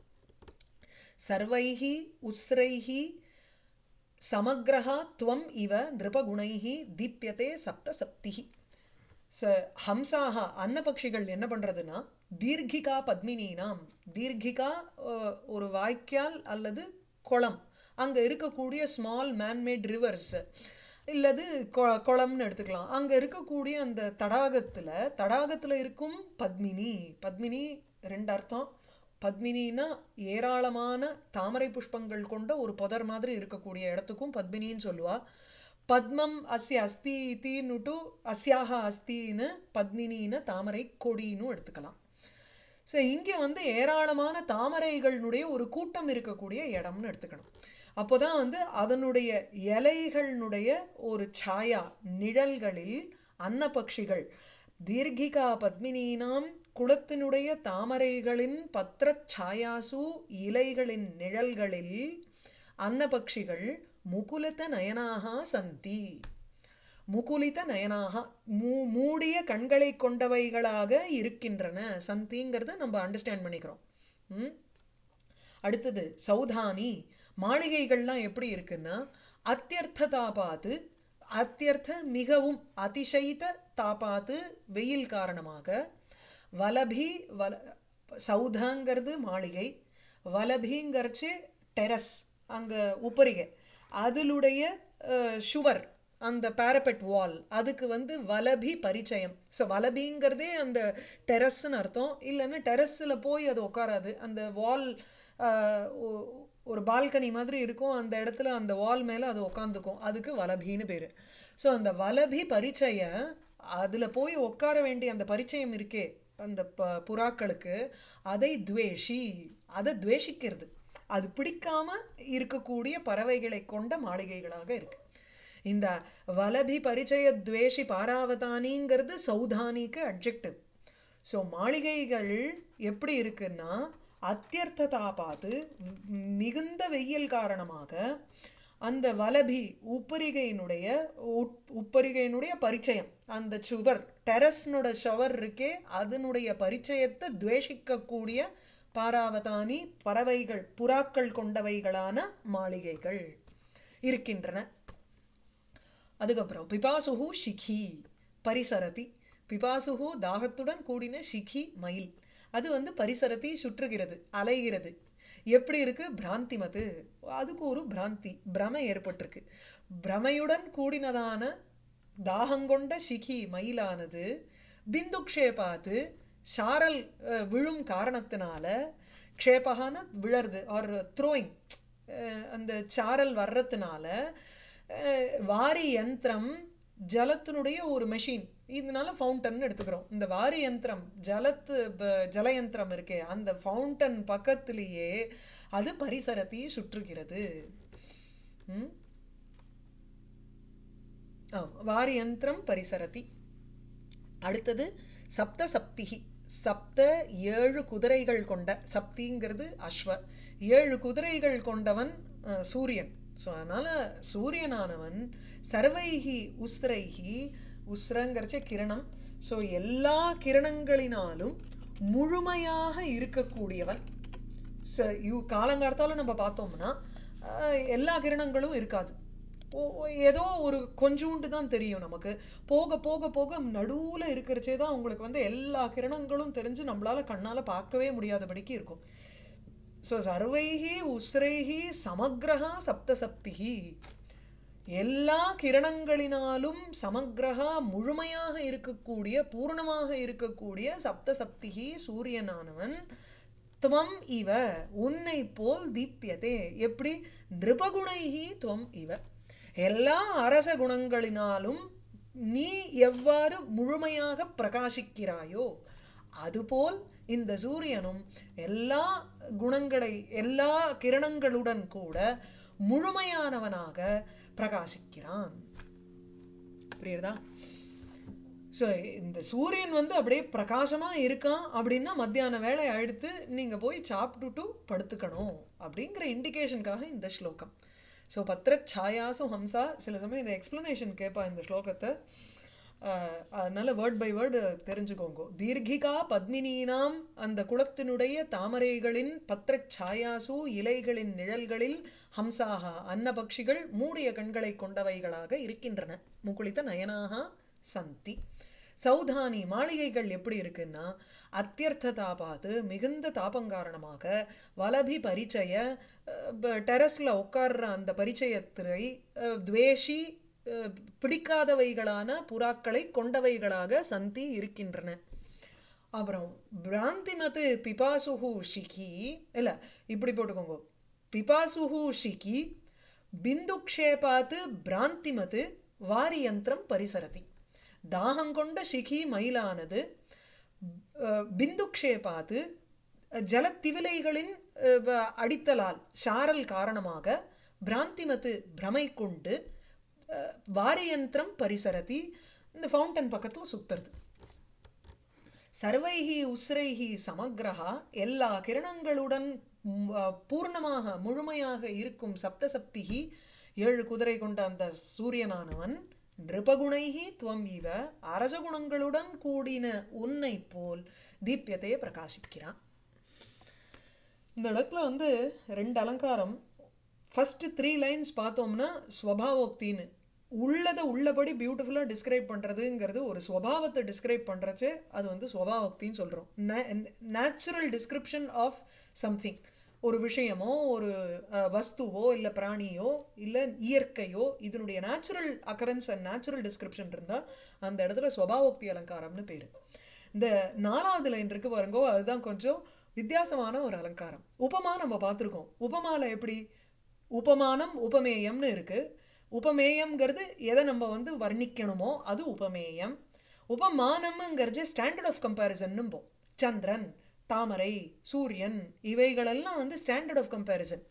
சர்வைஹி உஸ்ரைஹி சமக்ரஹா துவம் இவ நிருபகுணைஹி தீப்யதே சப்த சப்திஹி. ச ஹம்சாஹா அன்னபக்ஷிகள் என்ன பண்றதுன்னா தீர்கிகா பத்மினினாம், தீர்கிகா ஒரு வாய்க்கால் அல்லது குளம், அங்க இருக்கக்கூடிய ஸ்மால் மேன்மேட் ரிவர்ஸ் இல்லது குளம்னு எடுத்துக்கலாம். அங்க இருக்கக்கூடிய அந்த தடாகத்துல தடாகத்துல இருக்கும் பத்மினி, பத்மினி ரெண்டு அர்த்தம். பத்மினின்னா ஏராளமான தாமரை புஷ்பங்கள் கொண்ட ஒரு புதர் மாதிரி இருக்கக்கூடிய இடத்துக்கும் பத்மினின்னு சொல்லுவா. பத்மம் அஸ்ய அஸ்தி இத்தின்னுட்டு அஸ்யாக அஸ்தின்னு பத்மினின்னு தாமரை கொடின்னு எடுத்துக்கலாம். ஸோ இங்கே வந்து ஏராளமான தாமரைகளுடைய ஒரு கூட்டம் இருக்கக்கூடிய இடம்னு எடுத்துக்கணும். அப்போதான் வந்து அதனுடைய இலைகளுடைய ஒரு சாயா நிழல்களில் அன்னபக்ஷிகள் தீர்கிகா பத்மினீனாம் குளத்தினுடைய தாமரைகளின் பத்திர சாயாசு இலைகளின் நிழல்களில் அன்னபக்ஷிகள் முகுலித நயனாக சந்தி. முகுலித நயனாக மூ மூடிய கண்களை கொண்டவைகளாக இருக்கின்றன. சந்திங்கிறத நம்ம அண்டர்ஸ்டாண்ட் பண்ணிக்கிறோம். ம் அடுத்தது சௌதானி மாளிகைகள்லாம் எப்படி இருக்குன்னா அத்தியர்த்த தாபாத்து, அத்தியர்த்த மிகவும் அதிசயித்த தாபாத்து வெயில் காரணமாக, வலபி வல சௌதாங்கிறது மாளிகை, வலபிங்கிறச்சு டெரஸ் அங்க உப்பரிகை, அதிலுடைய சுவர் அந்த பாரபெட் வால் அதுக்கு வந்து வலபி பரிச்சயம். ஸோ வலபிங்கிறதே அந்த டெரஸ்ன்னு அர்த்தம். இல்லைன்னா டெரஸ்ல போய் அது உட்காராது, அந்த வால் ஒரு பால்கனி மாதிரி இருக்கும், அந்த இடத்துல அந்த வால் மேல அது உட்காந்துக்கும், அதுக்கு வலபின்னு பேரு. ஸோ அந்த வலபி பரிச்சய அதுல போய் உட்கார வேண்டிய அந்த பரிச்சயம் இருக்கே அந்த புறாக்களுக்கு, அதை துவேஷி அதை துவேஷிக்கிறது, அது பிடிக்காம இருக்கக்கூடிய பறவைகளை கொண்ட மாளிகைகளாக இருக்கு. இந்த வலபி பரிச்சய துவேஷி பாராவதானிங்கிறது சௌதானிக்கு அட்ஜெக்டிவ். ஸோ மாளிகைகள் எப்படி இருக்குன்னா அத்தியர்த்த தாபாத்து மிகுந்த வெயில் காரணமாக அந்த வலபி உப்பரிகையினுடைய உப்பரிகையினுடைய பரிச்சயம், அந்த சுவர் டெரஸ்னோட ஷவர் இருக்கே அதனுடைய பரிச்சயத்தை துவேஷிக்கக்கூடிய பாராவதானி பறவைகள் புறாக்கள் கொண்டவைகளான மாளிகைகள் இருக்கின்றன. அதுக்கப்புறம் பிபாசுகு ஷிகி பரிசரதி. பிபாசுகு தாகத்துடன் கூடின ஷிகி மயில், அது வந்து பரிசரதி சுற்றுகிறது அலைகிறது. எப்படி இருக்கு? பிராந்திமது, அதுக்கு ஒரு பிராந்தி பிரமை ஏற்பட்டிருக்கு. பிரமையுடன் கூடினதான தாகங்கொண்ட ஷிகி மயிலானது பிந்துக்ஷேபாத்து சாரல் விழும் காரணத்தினால, க்ஷேபகான விழறது ஆர் த்ரோயிங், அந்த சாரல் வர்றதுனால வாரி யந்திரம் ஜலத்தினுடைய ஒரு மெஷின், இதனால ஃபவுண்டன் எடுத்துக்கிறோம். இந்த வாரி யந்திரம் ஜலத்து ஜலயந்திரம் இருக்கே அந்த ஃபவுண்டன் பக்கத்திலேயே அது பரிசரத்தை சுற்றுகிறது. ம் வாரி யந்திரம் பரிசரதி. அடுத்தது சப்த சப்திகி, சப்த ஏழு குதிரைகள் கொண்ட, சப்திங்கிறது அஸ்வ, ஏழு குதிரைகள் கொண்டவன் சூரியன். ஸோ அதனால சூரியனானவன் சர்வைகி உஸ்ரைகி, உஸ்ரங்கிறச்ச கிரணம், ஸோ எல்லா கிரணங்களினாலும் முழுமையாக இருக்கக்கூடியவன். காலங்காலத்தாலும் நம்ம பார்த்தோம்னா எல்லா கிரணங்களும் இருக்காது, ஏதோ ஒரு கொஞ்சோண்டு தான் தெரியும் நமக்கு. போக போக போக நடுவுல இருக்கிறச்சே தான் உங்களுக்கு வந்து எல்லா கிரணங்களும் தெரிஞ்சு நம்மளால கண்ணால பார்க்கவே முடியாதபடிக்கு இருக்கும். ஸோ சர்வைகி உஸ்ரைகி சமக்ரஹா சப்தசப்திகி, எல்லா கிரணங்களினாலும் சமக்ரஹா முழுமையாக இருக்கக்கூடிய பூர்ணமாக இருக்கக்கூடிய சப்தசப்திகி சூரியனானவன் துவம் இவ உன்னை போல் தீப்யதே. எப்படி? நிருபகுணைகி துவம் இவ, எல்லா அரச குணங்களினாலும் நீ எவ்வாறு முழுமையாக பிரகாசிக்கிறாயோ அதுபோல் இந்த சூரியனும் எல்லா குணங்களை எல்லா கிரணங்களுடன் கூட முழுமையானவனாக பிரகாசிக்கிறான். புரியுதா? ஸோ இந்த சூரியன் வந்து அப்படியே பிரகாசமா இருக்கான் அப்படின்னா மத்தியான வேலை எடுத்து நீங்க போய் சாப்பிட்டுட்டு படுத்துக்கணும் அப்படிங்கிற இண்டிகேஷனுக்காக இந்த ஸ்லோகம். ஸோ பத்திர சாயாசு ஹம்சா, சில சமயம் இந்த எக்ஸ்பிளனேஷன் கேட்பா இந்த ஸ்லோகத்தை, அதனால வேர்ட் பை வேர்டு தெரிஞ்சுக்கோங்க. தீர்கிகா பத்மினீனாம், அந்த குளத்தினுடைய தாமரைகளின் பத்திர சாயாசு இலைகளின் நிழல்களில் ஹம்சாக அன்னபக்ஷிகள் மூடிய கண்களை கொண்டவைகளாக இருக்கின்றன. முகுளித நயனாக சந்தி. சௌதானி மாளிகைகள் எப்படி இருக்குன்னா அத்தியர்த்த தாபாத்து மிகுந்த தாபங்காரணமாக, வலபி பரிச்சய டெரஸ்ல உட்கார்ற அந்த பரிச்சயத்திரை, துவேஷி பிடிக்காதவைகளான புறாக்களை கொண்டவைகளாக சந்தி இருக்கின்றன. அப்புறம் பிராந்திமத் பிபாசுஹு ஷிகி இல்ல இப்படி போட்டுக்கோங்க. பிபாசுஹு ஷிகி பிந்துக்ஷேபாத் பிராந்திமத் வாரியந்திரம் பரிசரதி. தாகங்கொண்ட ஷிகி மயிலானது பிந்துக்ஷேபாத் ஜலத்திவிலைகளின் அடித்தலால் சாரல் காரணமாக பிராந்திமத் பிரமை கொண்டு வாரியந்திரம் பரிசரதி இந்த ஃபவுண்டன் பக்கத்துல சுத்துறது. சர்வைஹி உஸ்ரைஹி சமக்ரஹா எல்லா கிரணங்களுடன் பூர்ணமாக முழுமையாக இருக்கும் சப்தசப்திஹி ஏழு குதிரை கொண்ட அந்த சூரியனானவன் நிருபகுணைஹி துவம் இவ அரசகுணங்களுடன் கூடின உன்னை போல் தீப்யத்தையே பிரகாசிக்கிறான். இந்த இடத்துல வந்து ரெண்டு அலங்காரம். ஃபர்ஸ்ட் த்ரீ லைன்ஸ் பார்த்தோம்னா ஸ்வபாவோக்தின்னு உள்ளதை உள்ளபடி பியூட்டிஃபுல்லா டிஸ்கிரைப் பண்றதுங்கிறது ஒரு ஸ்வபாவத்தை டிஸ்கிரைப் பண்றச்சு அது வந்து ஸ்வபாவோக்தின்னு சொல்றோம். நேச்சுரல் டிஸ்கிரிப்ஷன் ஆஃப் சம்திங், ஒரு விஷயமோ ஒரு வஸ்துவோ இல்ல பிராணியோ இல்ல இயற்கையோ இதனுடைய natural occurrence and natural description இருந்தா அந்த இடத்துல ஸ்வபாவோக்தி அலங்காரம்னு பேரு. இந்த நாலாவது லைன் இருக்கு பாருங்கோ, அதுதான் கொஞ்சம் வித்தியாசமான ஒரு அலங்காரம். உபமா நம்ம பார்த்திருக்கோம். உபமால எப்படி உபமானம் உபமேயம்னு இருக்கு. உபமேயம்ங்கிறது எதை நம்ம வந்து வர்ணிக்கணுமோ அது உபமேயம். உபமானம்ங்கிறது ஸ்டாண்டர்ட் ஆஃப் கம்பேரிசன். சந்திரன், தாமரை, சூரியன் இவைகளெல்லாம் வந்து ஸ்டாண்டர்ட் ஆஃப் கம்பேரிசன்.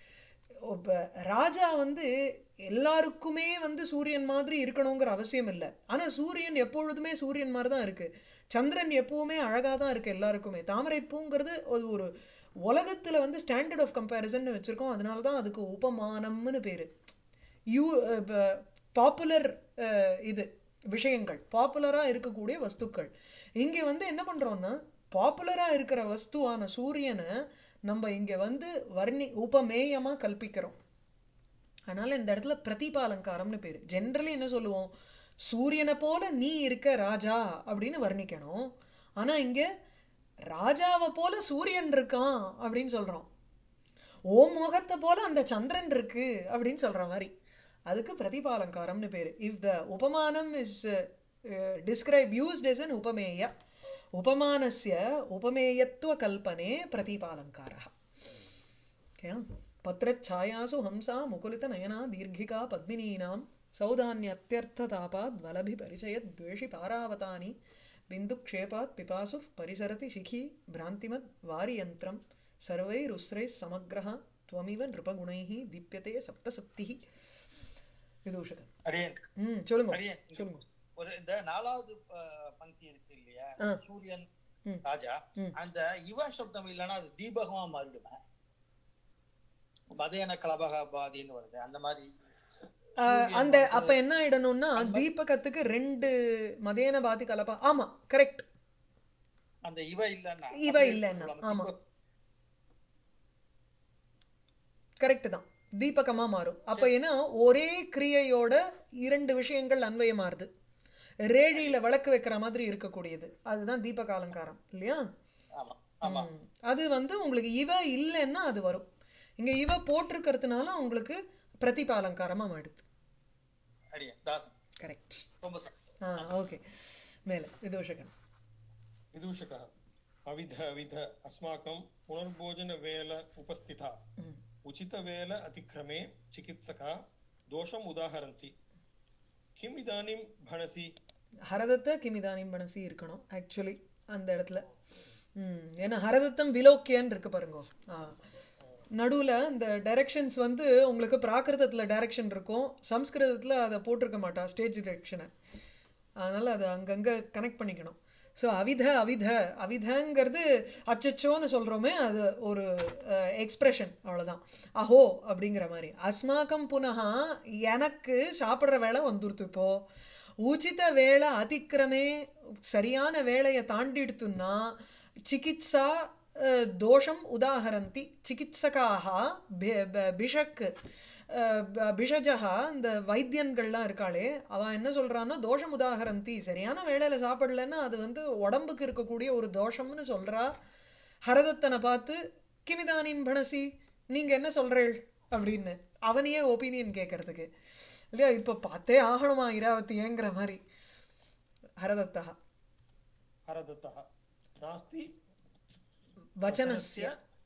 ராஜா வந்து எல்லாருக்குமே வந்து சூரியன் மாதிரி இருக்கணுங்கிற அவசியம் இல்லை. ஆனா சூரியன் எப்பொழுதுமே சூரியன் மாதிரி தான் இருக்கு. சந்திரன் எப்பவுமே அழகா தான் இருக்கு எல்லாருக்குமே. தாமரை பூங்கிறது ஒரு உலகத்துல வந்து ஸ்டாண்டர்ட் ஆஃப் கம்பேரிசன் வச்சிருக்கோம். அதனாலதான் அதுக்கு உபமானம்னு பேரு. யூ பாப்புலர் இது விஷயங்கள், பாப்புலரா இருக்கக்கூடிய வஸ்துக்கள். இங்க வந்து என்ன பண்றோம்னா பாப்புலரா இருக்கிற வஸ்துவான சூரியனை நம்ம இங்க வந்து வர்ணி உபமேயமா கல்பிக்கிறோம். அதனால இந்த இடத்துல பிரதிபாலங்காரம்னு பேரு. ஜெனரலி என்ன சொல்லுவோம், சூரியனை போல நீ இருக்க ராஜா அப்படின்னு வர்ணிக்கணும். ஆனா இங்க ராஜாவை போல சூரியன் இருக்கான் அப்படின்னு சொல்றோம். ஓ முகத்தை போல அந்த சந்திரன் இருக்கு அப்படின்னு சொல்ற மாதிரி. அதுக்கு பிரதிபாலங்காரம்னு பேரு. இஃப் த உபமானம் is describe used as an உபமேய, உபமானஸ்ய உபமேயத்துவ கல்பனே பிரதிபாலங்காரः. பத்ரச்சாயாசு ஹம்சா முகுலித நயனா தீர்கிகா பத்மினீனாம் சௌதான்யத்யர்த்ததாபாத் வலபி பரிச்சயத் துவேஷி பாராவதானி பிந்துக்ஷேபாத் பிபாசுஃப் பரிசரதி சிகி பிராந்திமத் வாரியந்திரம் சர்வைருஸ்ரைஸ் சமக்ரஹ துவமிவ நிருபகுணைஹி தீப்யதே சப்தசப்திஹி. விதூஷகன். அடியேன் ம் சொல்லுங்க அடியேன் சொல்லுங்க. ஒரு இந்த நாலாவது பங்கி இருக்கு இல்லையா, சூரியன் ராஜா, அந்த இவ சப்தம் இல்லைன்னா அது தீபகமா மாறிடுமா? மதேன கலபகாபாதின்னு வருது அந்த மாதிரி. அந்த அப்ப என்ன ஆயிடணும்னா தீபகத்துக்கு ரெண்டு மதேன பாதி கலபா. ஆமா கரெக்ட். அந்த இவ இல்லன்னா இவ இல்லன்னா ஆமா கரெக்ட் தான், தீபகமா மாறும். அப்ப என்ன ஒரே கிரியையோட இரண்டு விஷயங்கள் அன்வயமாறுது. ரேடியில விளக்கு வைக்கிற மாதிரி இருக்கக்கூடியது அதுதான் தீபக அலங்காரம் இல்லையா? அது வந்து உங்களுக்கு இவ இல்லைன்னா அது வரும். இங்க இவ போட்டிருக்கிறதுனால உங்களுக்கு பிரதிபா அலங்காரமா மாடுது. கரெக்ட். ஓகே மேல விதூஷகன். விதூஷகः அவித அவித அஸ்மாகம் புனர்போஜன வேல உபஸ்திதா உச்சித வேல அதிக்ரமே சிகித்சகா தோஷம் உதாஹரந்தி கிம் இதானிம் பணசி. ஹரதத்த கிம் இதானிம் பணசி இருக்கணும் ஆக்சுவலி அந்த இடத்துல. ம் ஏன்னா ஹரதத்தம் விலோக்கியன் இருக்கு பாருங்க. நடுவுல இந்த டைரக்ஷன்ஸ் வந்து உங்களுக்கு பிராகிருதத்துல டைரக்ஷன் இருக்கும், சம்ஸ்கிருதத்துல அதை போட்டிருக்க மாட்டா ஸ்டேஜ் டைரக்ஷனை. அதனால அதை அங்கங்க கனெக்ட் பண்ணிக்கணும். ஸோ அவித அவித அவிதங்கிறது அச்சச்சோன்னு சொல்றோமே அது ஒரு எக்ஸ்பிரஷன் அவ்வளவுதான். அஹோ அப்படிங்கிற மாதிரி. அஸ்மாக்கம் புனகா எனக்கு சாப்பிட்ற வேலை வந்துருத்து. இப்போ உச்சித வேலை அதிக்கிரமே சரியான வேலையை தாண்டிடுத்துன்னா சிகிச்சா தோஷம் உதாஹரந்தி. சிகித்சகாக பிஷக் பிஷஜகா இந்த வைத்தியன்கள்லாம் இருக்காளே அவ என்ன சொல்றான்னா தோஷம் உதாஹரந்தி, சரியான வேளையில சாப்பிடலன்னா அது வந்து உடம்புக்கு இருக்கக்கூடிய ஒரு தோஷம்னு சொல்றா. ஹரதத்தனை பார்த்து கிமிதானிம் பணசி நீங்க என்ன சொல்றேள் அப்படின்னு அவனையே ஒப்பீனியன் கேட்கறதுக்கு இல்லையா. இப்ப பார்த்தே ஆகணுமா இராவதி ஏங்கிற மாதிரி. ஹரதத்தா ஹரதத்தா नास्ति वचनस्य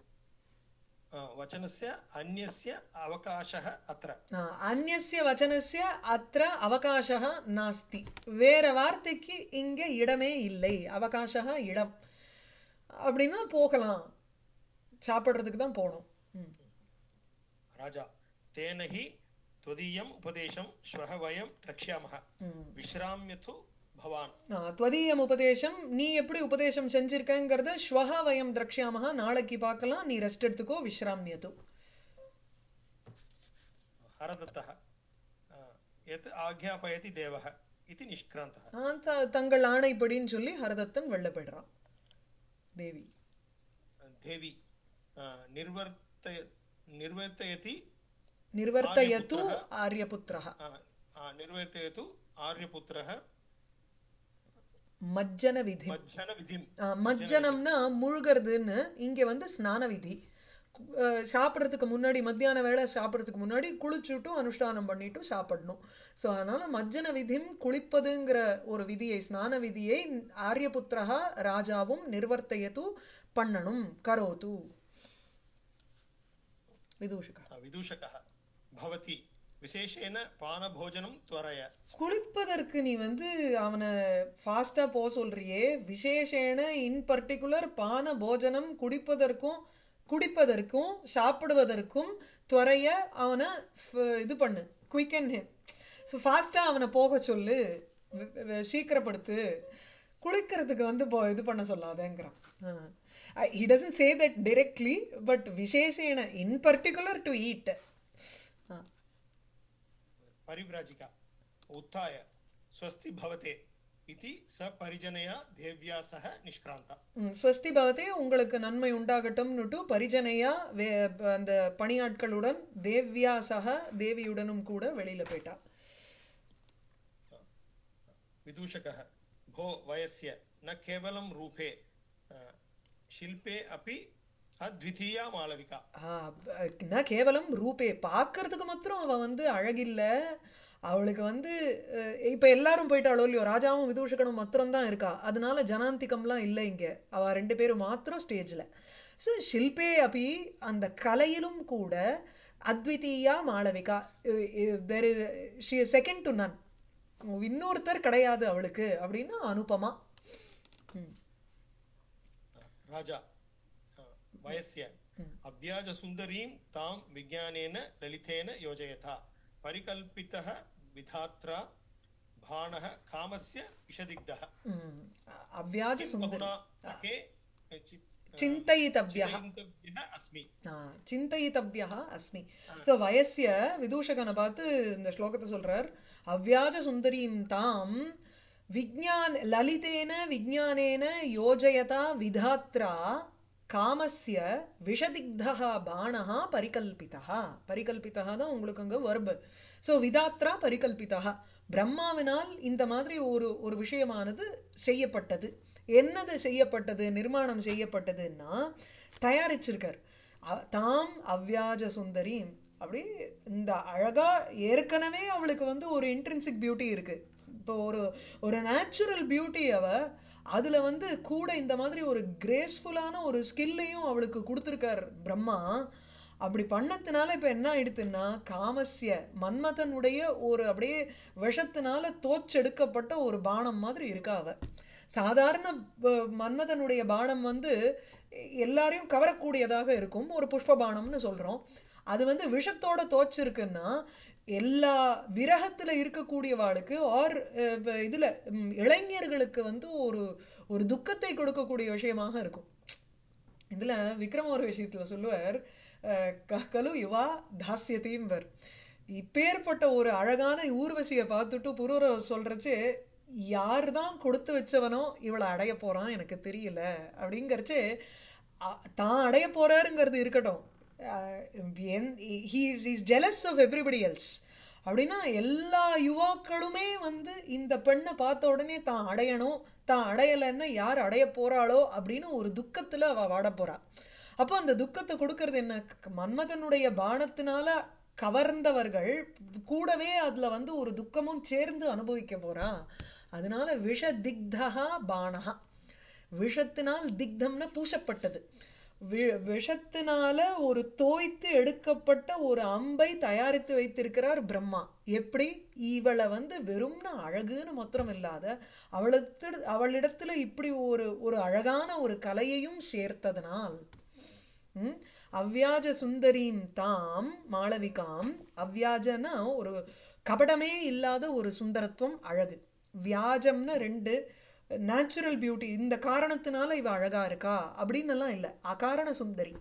वचनस्य अन्यस्य अवकाशः अत्र अन्यस्य वचनस्य अत्र அவகாசः नास्ति வேற வார்த்தைக்கு இங்க இடமே இல்லை அவகாசः இடம் அப்படினா போகலாம் சாப்பிடுறதுக்கு தான் போணும் ராஜா தேனஹி त्वदीयम् उपदेशं श्वः वयं द्रक्ष्यामः विश्राम्यतु भवान् त्वदीयम् उपदेशம் நீ எப்படி உபதேசம் செஞ்சிருக்கங்கறத श्वः वयं द्रक्ष्यामः நாளைக்கு பார்க்கலாம் நீ ரெஸ்ட் எடுத்துக்கோ विश्राम्यतु हरदत्तः यत् आज्ञापयति देवः इति निष्क्रान्तः தங்கள் ஆணைப்படின்னு சொல்லி ஹரதத்தன் வெளில போய்டுறான் தேவி देवी निर्वर्तय निर्वर्तयति निर्वर्तयतु आर्यपुत्रः निर्वर्तयतु आर्यपुत्रः மஜ்ஜன விதி மஜ்ஜன விதி மஜ்ஜனம்னா முழுகிறதுன்னு இங்க வந்து ஸ்நான விதி சாப்பிடுறதுக்கு முன்னாடி மத்தியான வேளை சாப்பிடுறதுக்கு முன்னாடி குளிச்சுட்டு அனுஷ்டானம் பண்ணிட்டு சாப்பிடணும் சோ அதனால மஜ்ஜன விதிம் குளிப்பதுங்கிற ஒரு விதியை ஸ்நான விதியை ஆர்யபுத்திரஹ ராஜாவும் நிர்வர்த்தயது பண்ணணும் கரோது விதூஷகः விதூஷகः भवति விசேஷேன பான போஜனம் त्वरय குளிப்பதற்கு நீ வந்து அவனை ஃபாஸ்டா போ சொல்றியே விசேஷேன இன் பர்టిక్యులர் பான போஜனம் குடிப்பதற்கும் குடிப்பதற்கும் சாப்பிடுவதற்கும் त्वरय அவனை இது பண்ணு குயிக்கன் ஹிம் சோ ஃபாஸ்டா அவனை போக சொல்லு சீக்கிரப்படுத்து குளிக்கிறதுக்கு வந்து இது பண்ண சொல்லாதேங்கறான் he doesn't say that directly but விசேஷேன in particular to eat परिव्राजिका उत्थाय स्वस्ति भवते इति स परिजनया देव्या सह निष्क्रान्ता स्वस्ति भवते உங்களுக்கு நன்மை உண்டாகட்டும்னுட்டு परिजनया அந்த பணியாட்களுடன் தேவ்யா சக தேவியுடனும் கூட வெளியில போய்ட்டா विदूषकः भो वयस्य न केवलं रूपे शिल्पे अपि அத்விதீயா மாளவிகா ந கேவலம் ரூபே பார்க்கிறதுக்கு மாத்திரம் அவ வந்து அழகில்ல அவளுக்கு வந்து இப்ப எல்லாரும் போயிட்டாளோ இல்லையோ ராஜாவும் விதூஷகனும் மாத்திரம் தான் இருக்கா அதனால ஜனாந்திகம்லாம் இல்லை இங்க அவ ரெண்டு பேரும் மாத்திரம் ஸ்டேஜ்ல சோ ஷில்பே அபி அந்த கலையிலும் கூட அத்விதீயா Malavika there is she is second to none இன்னொருத்தர் கிடையாது அவளுக்கு அப்படின்னா அனுபமா ராஜா वयस्य अभ्याज सुंदरीं तां विज्ञानेन ललितेन योजयता परिकल्पितः विधात्रा बाणः कामस्य विषदिग्धः अभ्याज सुंदरी चिन्तयितव्यः अस्मि चिन्तयितव्यः अस्मि सो वयस्य विदूषकனை பார்த்து இந்த ஸ்லோகத்தை சொல்றார் अभ्याज सुंदरीं तां विज्ञान ललितेन विज्ञानेन योजयता विधात्रा காமஸ்ய விஷதிக்தஹ பாணஹ பரிகல்பிதஹ பரிகல்பிதஹ தான் உங்களுக்கு அங்க verb சோ விதாத்ரா பரிகல்பிதஹ பிரம்மாவினால் இந்த மாதிரி ஒரு ஒரு விஷயமானது செய்யப்பட்டது என்னது செய்யப்பட்டது நிர்மாணம் செய்யப்பட்டதுன்னா தயாரிச்சிருக்கார் தாம் அவ்யாஜ சுந்தரி அப்படி இந்த அழகா ஏற்கனவே அவளுக்கு வந்து ஒரு இன்ட்ரின்சிக் பியூட்டி இருக்கு இப்போ ஒரு ஒரு நேச்சுரல் பியூட்டி அவ அதுல வந்து கூட இந்த மாதிரி ஒரு கிரேஸ்ஃபுல்லான ஒரு ஸ்கில்லையும் அவளுக்கு கொடுத்திருக்கார் பிரம்மா அப்படி பண்ணதுனால இப்ப என்ன ஆயிடுதுன்னா காமஸ்ய மன்மதனுடைய ஒரு அப்படியே விஷத்தினால தோச்செடுக்கப்பட்ட ஒரு பானம் மாதிரி இருக்கா அவ சாதாரண மன்மதனுடைய பானம் வந்து எல்லாரையும் கவரக்கூடியதாக இருக்கும் ஒரு புஷ்ப பானம்னு சொல்றோம் அது வந்து விஷத்தோட தோச்சிருக்குன்னா எல்லா விரகத்துல இருக்கக்கூடியவாளுக்கு ஆர் இதுல இளைஞர்களுக்கு வந்து ஒரு ஒரு துக்கத்தை கொடுக்கக்கூடிய விஷயமாக இருக்கும் இதுல விக்ரம் ஒரு விஷயத்துல சொல்லுவார் கலு யுவா தாஸ்யதீம்பர் இப்பேற்பட்ட ஒரு அழகான ஊர்வசியை பார்த்துட்டு புரூர சொல்றச்சு யாருதான் கொடுத்து வச்சவனோ இவளை அடைய போறான் எனக்கு தெரியல அப்படிங்கறச்சு தான் அடைய போறாருங்கிறது இருக்கட்டும் he is he's jealous of everybody else அப்படின்னா எல்லா யுவாக்களுமே வந்து இந்த பெண்ணை பார்த்த உடனே தான் அடையணும் தான் அடையலைன்னா யார் அடைய போறாளோ அப்படின்னு ஒரு துக்கத்துல அவ வாட போறா அப்போ அந்த துக்கத்தை கொடுக்கறது என்ன மன்மதனுடைய பானத்தினால கவர்ந்தவர்கள் கூடவே அதுல வந்து ஒரு துக்கமும் சேர்ந்து அனுபவிக்க போறா அதனால விஷ திக்தஹா பானஹா விஷத்தினால் திக்தம்னா பூசப்பட்டது. விஷத்தினால ஒரு தோய்த்து எடுக்கப்பட்ட ஒரு அம்பை தயாரித்து வைத்திருக்கிறார் பிரம்மா. எப்படி? இவளை வந்து வெறும்னா அழகுன்னு மாத்திரம் இல்லாத அவளிடத்துல அவளிடத்துல இப்படி ஒரு ஒரு அழகான ஒரு கலையையும் சேர்த்ததனால் உம் அவ்வியாஜ சுந்தரீம் தாம் மாளவிகாம். அவ்வியாஜனா ஒரு கபடமே இல்லாத ஒரு சுந்தரத்துவம், அழகு. வியாஜம்னா ரெண்டு, நேச்சுரல் பியூட்டி, இந்த காரணத்தினால இவ அழகா இருக்கா அப்படின்னு எல்லாம் இல்ல, அகாரண சுந்தரி.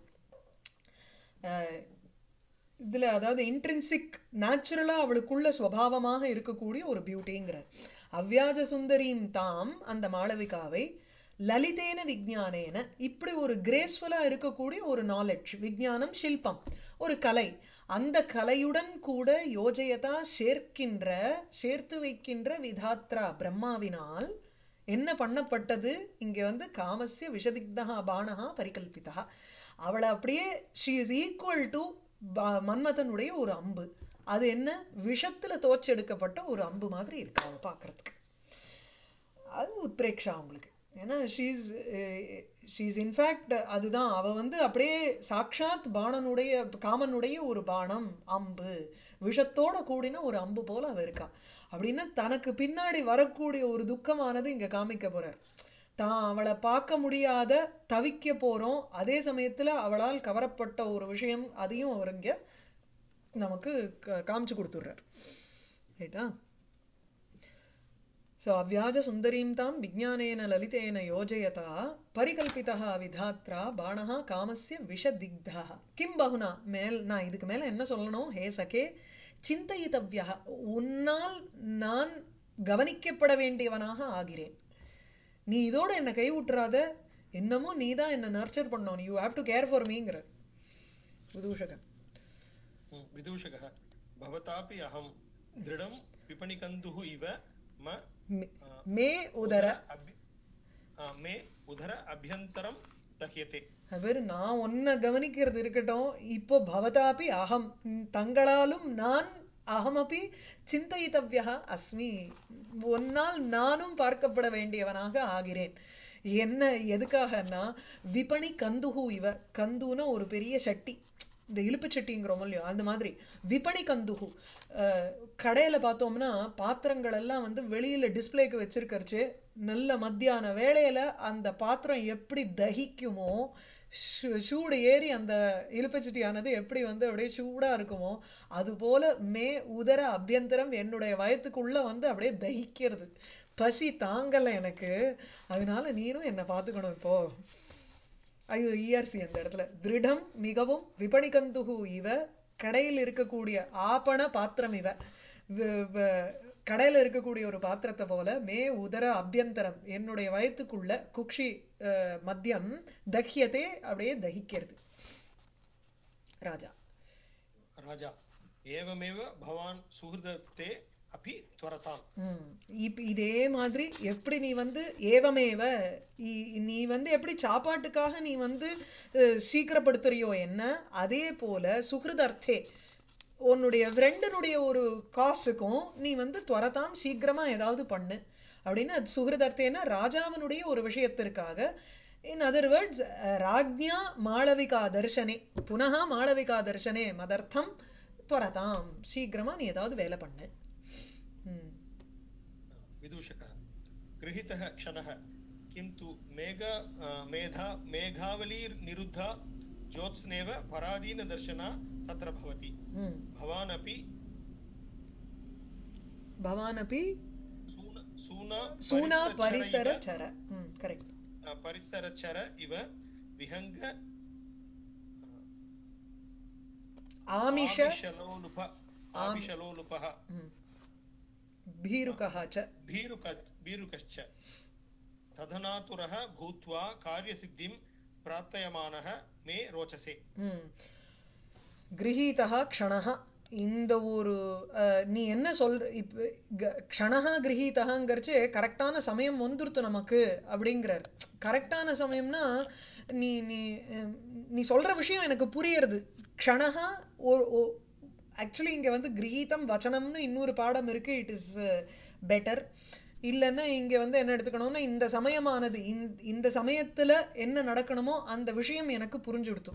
இதுல அதாவது இன்ட்ரின்சிக் நேச்சுரலா அவளுக்குள்ள சுவாவமாக இருக்கக்கூடிய ஒரு பியூட்டிங்கிற அவ்வியாஜ சுந்தரீம் தாம் அந்த மாளவிகாவை லலிதேன விஜானேன இப்படி ஒரு கிரேஸ்ஃபுல்லா இருக்கக்கூடிய ஒரு நாலெட்ஜ், விஜயானம் ஷில்பம், ஒரு கலை, அந்த கலையுடன் கூட யோஜயதா சேர்க்கின்ற சேர்த்து வைக்கின்ற விதாத்ரா பிரம்மாவினால் என்ன பண்ணப்பட்டது இங்க வந்து காமஸ்ய விஷதிக்தா பானஹா பரிகல்பிதா. அவளை அப்படியே she is equal to மன்மதனுடைய ஒரு அம்பு. அது என்ன? விஷத்துல தோச்செடுக்கப்பட்ட ஒரு அம்பு மாதிரி இருக்கு அவ பாக்குறதுக்கு. அது உத்பிரேக்ஷா உங்களுக்கு. ஏன்னா ஷீஸ் ஷீஸ் இன்ஃபேக்ட் அதுதான் அவ வந்து அப்படியே சாட்சாத் பாணனுடைய காமனுடைய ஒரு பானம், அம்பு, விஷத்தோட கூடின ஒரு அம்பு போல அவ இருக்கா. அப்படின்னா தனக்கு பின்னாடி வரக்கூடிய ஒரு துக்கமானது இங்க காமிக்க போறார். தான் அவளை பார்க்க முடியாத தவிக்க போறோம், அதே சமயத்துல அவளால் கவரப்பட்ட ஒரு விஷயம், அதையும் அவர் இங்க நமக்கு காமிச்சு கொடுத்துடுறார். ரைட்டா? So அவ்வியாஜ சுந்தரீம் தாம் விஜானேன லலிதேன யோஜயதா பரிகல்பிதா விதாத்ரா பாணஹா காமஸ்ய விஷதிக்தா. கிம் பகுனா, மேல் நான் இதுக்கு மேல என்ன சொல்லணும்? ஹே சகே சிந்தயிதவ்யா, உன்னால் நான் கவனிக்கப்பட வேண்டியவனாக ஆகிறேன். நீ இதோட என்ன கை விட்டுறாத, என்னமோ நீ தான் என்ன நர்ச்சர் பண்ணணும், you have to care for மீங்கிற விதூஷக. விதூஷக பவதாபி அஹம் திருடம் விபணிகந்துஹு இவ ம மே உதர மே உதர அபியந்தரம் தஹ்யதே. அவர் நான் உன்னை கவனிக்கிறது இருக்கட்டும், இப்போ பவதாபி அகம், தங்களாலும் நான் அகமபி சிந்தயிதவ்யா அஸ்மி, ஒன்னால் நானும் பார்க்கப்பட வேண்டியவனாக ஆகிறேன். என்ன எதுக்காகனா விபணி கந்துஹு இவ, கந்துனா ஒரு பெரிய சட்டி, இந்த இழுப்பு சட்டிங்கிறோம் இல்லையோ அந்த மாதிரி. விபணி கந்துஹு, கடையில பார்த்தோம்னா பாத்திரங்கள் எல்லாம் வந்து வெளியில டிஸ்பிளேக்கு வச்சிருக்கச்சு, நல்ல மத்தியான வேளையில அந்த பாத்திரம் எப்படி தகிக்குமோ, சூடு ஏறி அந்த இலுப்பச்சட்டியானது எப்படி வந்து அப்படியே சூடா இருக்குமோ, அது போல மே உதர அபியந்தரம், என்னுடைய வயத்துக்குள்ள வந்து அப்படியே தகிக்கிறது. பசி தாங்கல எனக்கு, அதனால நீரும் என்ன பார்த்துக்கணும். இப்போ அது இஆர்சி அந்த இடத்துல திருடம் மிகவும் விபணிகந்துகு இவ, கடையில் இருக்கக்கூடிய ஆபண பாத்திரம் இவ, கடையில இருக்கக்கூடிய ஒரு பாத்திரத்தை போல, மே உதர அபியந்தரம், என்னுடைய வயத்துக்குள்ள குக்ஷி மத்தியம் தஹ்யதே, அப்படியே தகிக்கிறது. ராஜா ராஜா ஏவமேவ பவான் சுஹ்ருதத்தே அபி த்வரதாம். இதே மாதிரி எப்படி நீ வந்து ஏவமேவ, நீ வந்து எப்படி சாப்பாட்டுக்காக நீ வந்து சீக்கிரப்படுத்துறியோ என்ன, அதே போல சுஹ்ருதர்த்தே, உன்னுடைய ஃப்ரெண்டனுடைய ஒரு காசுக்கும் நீ வந்து துவரதாம் சீக்கிரமா ஏதாவது பண்ணு அப்படின்னா, சுஹ்ருதர்த்தேனா ராஜாவனுடைய ஒரு விஷயத்திற்காக. இன் அதர் வேர்ட்ஸ் ராஜ்ஞா மாளவிகா தர்ஷனே புனः மாளவிகா தர்ஷனே மதர்த்தம் துவரதாம், சீக்கிரமா நீ ஏதாவது வேலை பண்ணு. விதூஷக கிரஹிதः க்ஷணः கிந்து மேக மேதா மேகாவலீர் நிருத்தா ஜோத்ஸ்னேவ பராதீன தர்ஷனா தத்ர பவதி. பவான் அபி பவான் அபி சூனா சூனா பரிசரச்சர, கரெக்ட், பரிசரச்சர இவ விஹங்க ஆமிஷ ஆமிஷலோலுப ஆமிஷலோலுபஹ भीरुकः च भीरुक भीरुकश्च तदनातुरः भूत्वा कार्यसिद्धिं प्रार्थयमानः मे रोचसे. गृहीतः क्षणः, இந்த ஒரு நீ என்ன சொல்ற இப்ப க்ஷணஹா கிரஹீதஹாங்கிறச்சு கரெக்டான சமயம் வந்துருத்து நமக்கு அப்படிங்கிறார். கரெக்டான சமயம்னா நீ நீ நீ சொல்ற விஷயம் எனக்கு புரியறது. க்ஷணஹா ஆக்சுவலி இங்க வந்து கிரஹீதம் வச்சனம்னு இன்னொரு பாடம் இருக்கு, இட் இஸ் பெட்டர். இல்லைன்னா இங்க வந்து என்ன எடுத்துக்கணும்னா இந்த சமயமானது இந்த சமயத்துல என்ன நடக்கணுமோ அந்த விஷயம் எனக்கு புரிஞ்சுடுத்து.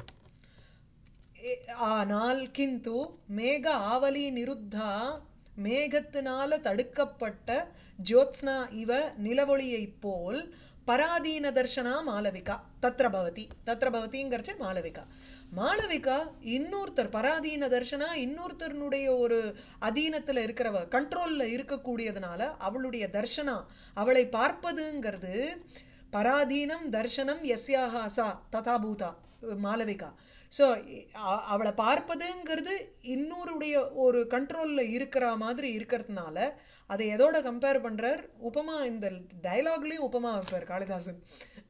ஆனால் கிந்து மேக ஆவலி நிருத்தா மேகத்தினால தடுக்கப்பட்ட ஜோத்ஸ்னா இவ நிலவொளியை போல் பராதீன தர்ஷனா மாளவிகா தத்ர பவதி. தத்ர பவதிங்கிறச்சு மாளவிகா. மாளவிகா இன்னொருத்தர் பராதீன தர்ஷனா இன்னொருத்தருடைய ஒரு அதீனத்துல இருக்கிறவ கண்ட்ரோல்ல இருக்கக்கூடியதுனால அவளுடைய தர்ஷனா அவளை பார்ப்பதுங்கிறது பராதீனம் தர்ஷனம் யஸ்யாஹா சா ததாபூதா மாளவிகா. ஸோ அவளை பார்ப்பதுங்கிறது இன்னொருடைய ஒரு கண்ட்ரோல்ல இருக்கிற மாதிரி இருக்கிறதுனால அதை எதோட கம்பேர் பண்றார்? உபமா. இந்த டயலாக்லயும் உபமா வைப்பார் காளிதாசன்.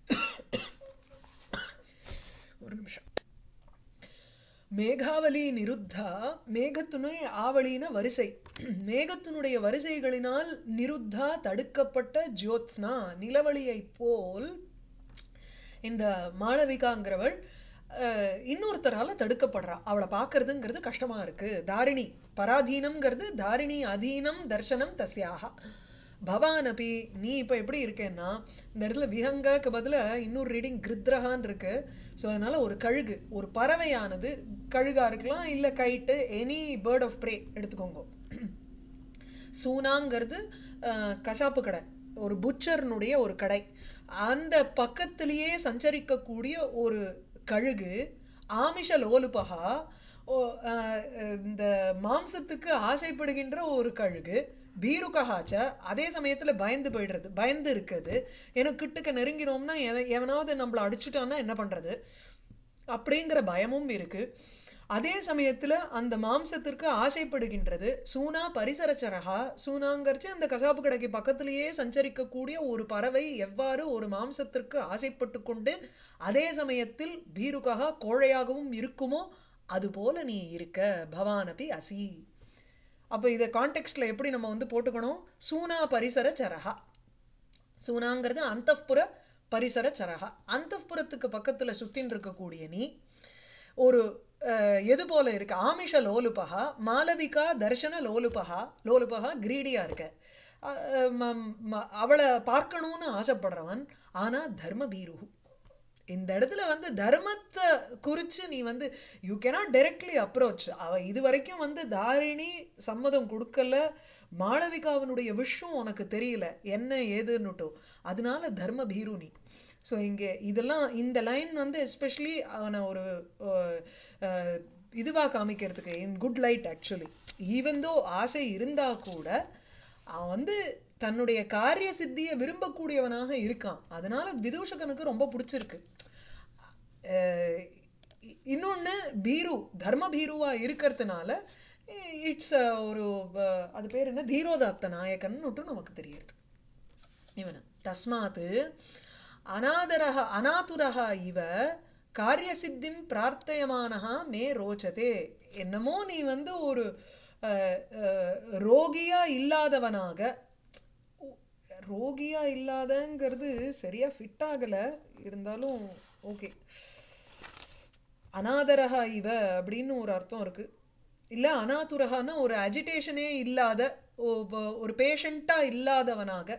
ஒரு நிமிஷம். மேகாவலி நிருத்தா மேகத்தினுடைய ஆவலின வரிசை மேகத்தினுடைய வரிசைகளினால் நிருத்தா தடுக்கப்பட்ட ஜோத்ஸ்னா நிலவழியை போல் இந்த மாளவிகாங்கிறவள் இன்னொருத்தரால தடுக்கப்படுறா. அவளை பார்க்கறதுங்கிறது கஷ்டமா இருக்கு. தாரிணி பராதீனம்ங்கிறது தாரிணி அதீனம் தர்சனம் தஸ்யாக. பவான் அப்பி நீ இப்ப எப்படி இருக்கேன்னா இந்த இடத்துல விஹங்கக்கு பதில இன்னொரு ரீடிங் கிருத்ரஹான் இருக்கு. ஸோ அதனால ஒரு கழுகு ஒரு பறவையானது கழுகா இருக்கலாம் இல்ல கைட்டு எனி பேர்ட் ஆஃப் ப்ரே எடுத்துக்கோங்க. சூனாங்கிறது கசாப்பு கடை ஒரு புச்சர்னுடைய ஒரு கடை. அந்த பக்கத்திலேயே சஞ்சரிக்கக்கூடிய ஒரு கழுகு ஆமிஷ லோலுபகா இந்த மாம்சத்துக்கு ஆசைப்படுகின்ற ஒரு கழுகு பீருகஹாச்ச அதே சமயத்துல பயந்து போயிடுறது பயந்து இருக்குது. எனக்கு கிட்டுக்க நெருங்கினோம்னா எவனாவது நம்மள அடிச்சுட்டான்னா என்ன பண்றது அப்படிங்கிற பயமும் இருக்கு. அதே சமயத்துல அந்த மாம்சத்திற்கு ஆசைப்படுகின்றது. சூனா பரிசரச்சரகா சூனாங்கரிச்சு அந்த கசாப்பு கடைக்கு பக்கத்திலேயே சஞ்சரிக்கக்கூடிய ஒரு பறவை எவ்வாறு ஒரு மாம்சத்திற்கு ஆசைப்பட்டு கொண்டு அதே சமயத்தில் பீருகா கோழையாகவும் இருக்குமோ அது போல நீ இருக்க. பவானபி அசி. அப்ப இத கான்டெக்ஸ்ட்ல எப்படி நம்ம வந்து போட்டுக்கணும்? சூனா பரிசர சரகா. சூனாங்கிறது அந்தப்புற பரிசர சரகா. அந்தப்புறத்துக்கு பக்கத்துல சுத்தின் இருக்கக்கூடிய நீ ஒரு எது போல இருக்கு? ஆமிஷ லோலுபகா மாளவிகா தர்ஷன லோலுபகா. லோலுபகா கிரீடியா இருக்க. அவளை பார்க்கணும்னு ஆசைப்படுறவன். ஆனா தர்ம பீரு. இந்த இடத்துல வந்து தர்மத்தை குறிச்சு நீ வந்து யூ கேனாட் டைரக்ட்லி அப்ரோச். அவ இது வரைக்கும் வந்து தாரிணி சம்மதம் கொடுக்கல. மாளவிகாவினுடைய விஷயம் உனக்கு தெரியல என்ன ஏதுன்னுட்டோ. அதனால தர்ம பீரு நீ. ஸோ இங்கே இதெல்லாம் இந்த லைன் வந்து எஸ்பெஷலி அவனை ஒரு இதுவா காமிக்கிறதுக்கு in good light. Actually even though ஆசை இருந்தா கூட அவன் வந்து தன்னுடைய காரிய சித்தியை விரும்பக்கூடியவனாக இருக்கான். அதனால விதூஷகனுக்கு ரொம்ப பிடிச்சிருக்கு. இன்னொன்னு பீரு தர்ம பீருவா இருக்கிறதுனால இட்ஸ் ஒரு அது பேர் என்ன தீரோதாத்த நாயகன் நமக்கு தெரியுது இவன. தஸ்மாத்து அநாதரஹ அநாதுரஹ இவ காரிய சித்திம் பிரார்த்தயமானஹா மே ரோச்சதே. என்னமோ நீ வந்து ஒரு ரோகியா இல்லாதவனாக ரோகியா இல்லாதங்கிறது சரியா ஃபிட் ஆகல இருந்தாலும் ஓகே. அநாதரஹா இவ அப்படின்னு ஒரு அர்த்தம் இருக்கு. இல்ல அநாதுரஹான்னா ஒரு அஜிடேஷனே இல்லாத ஒரு பேஷண்டா இல்லாதவனாக.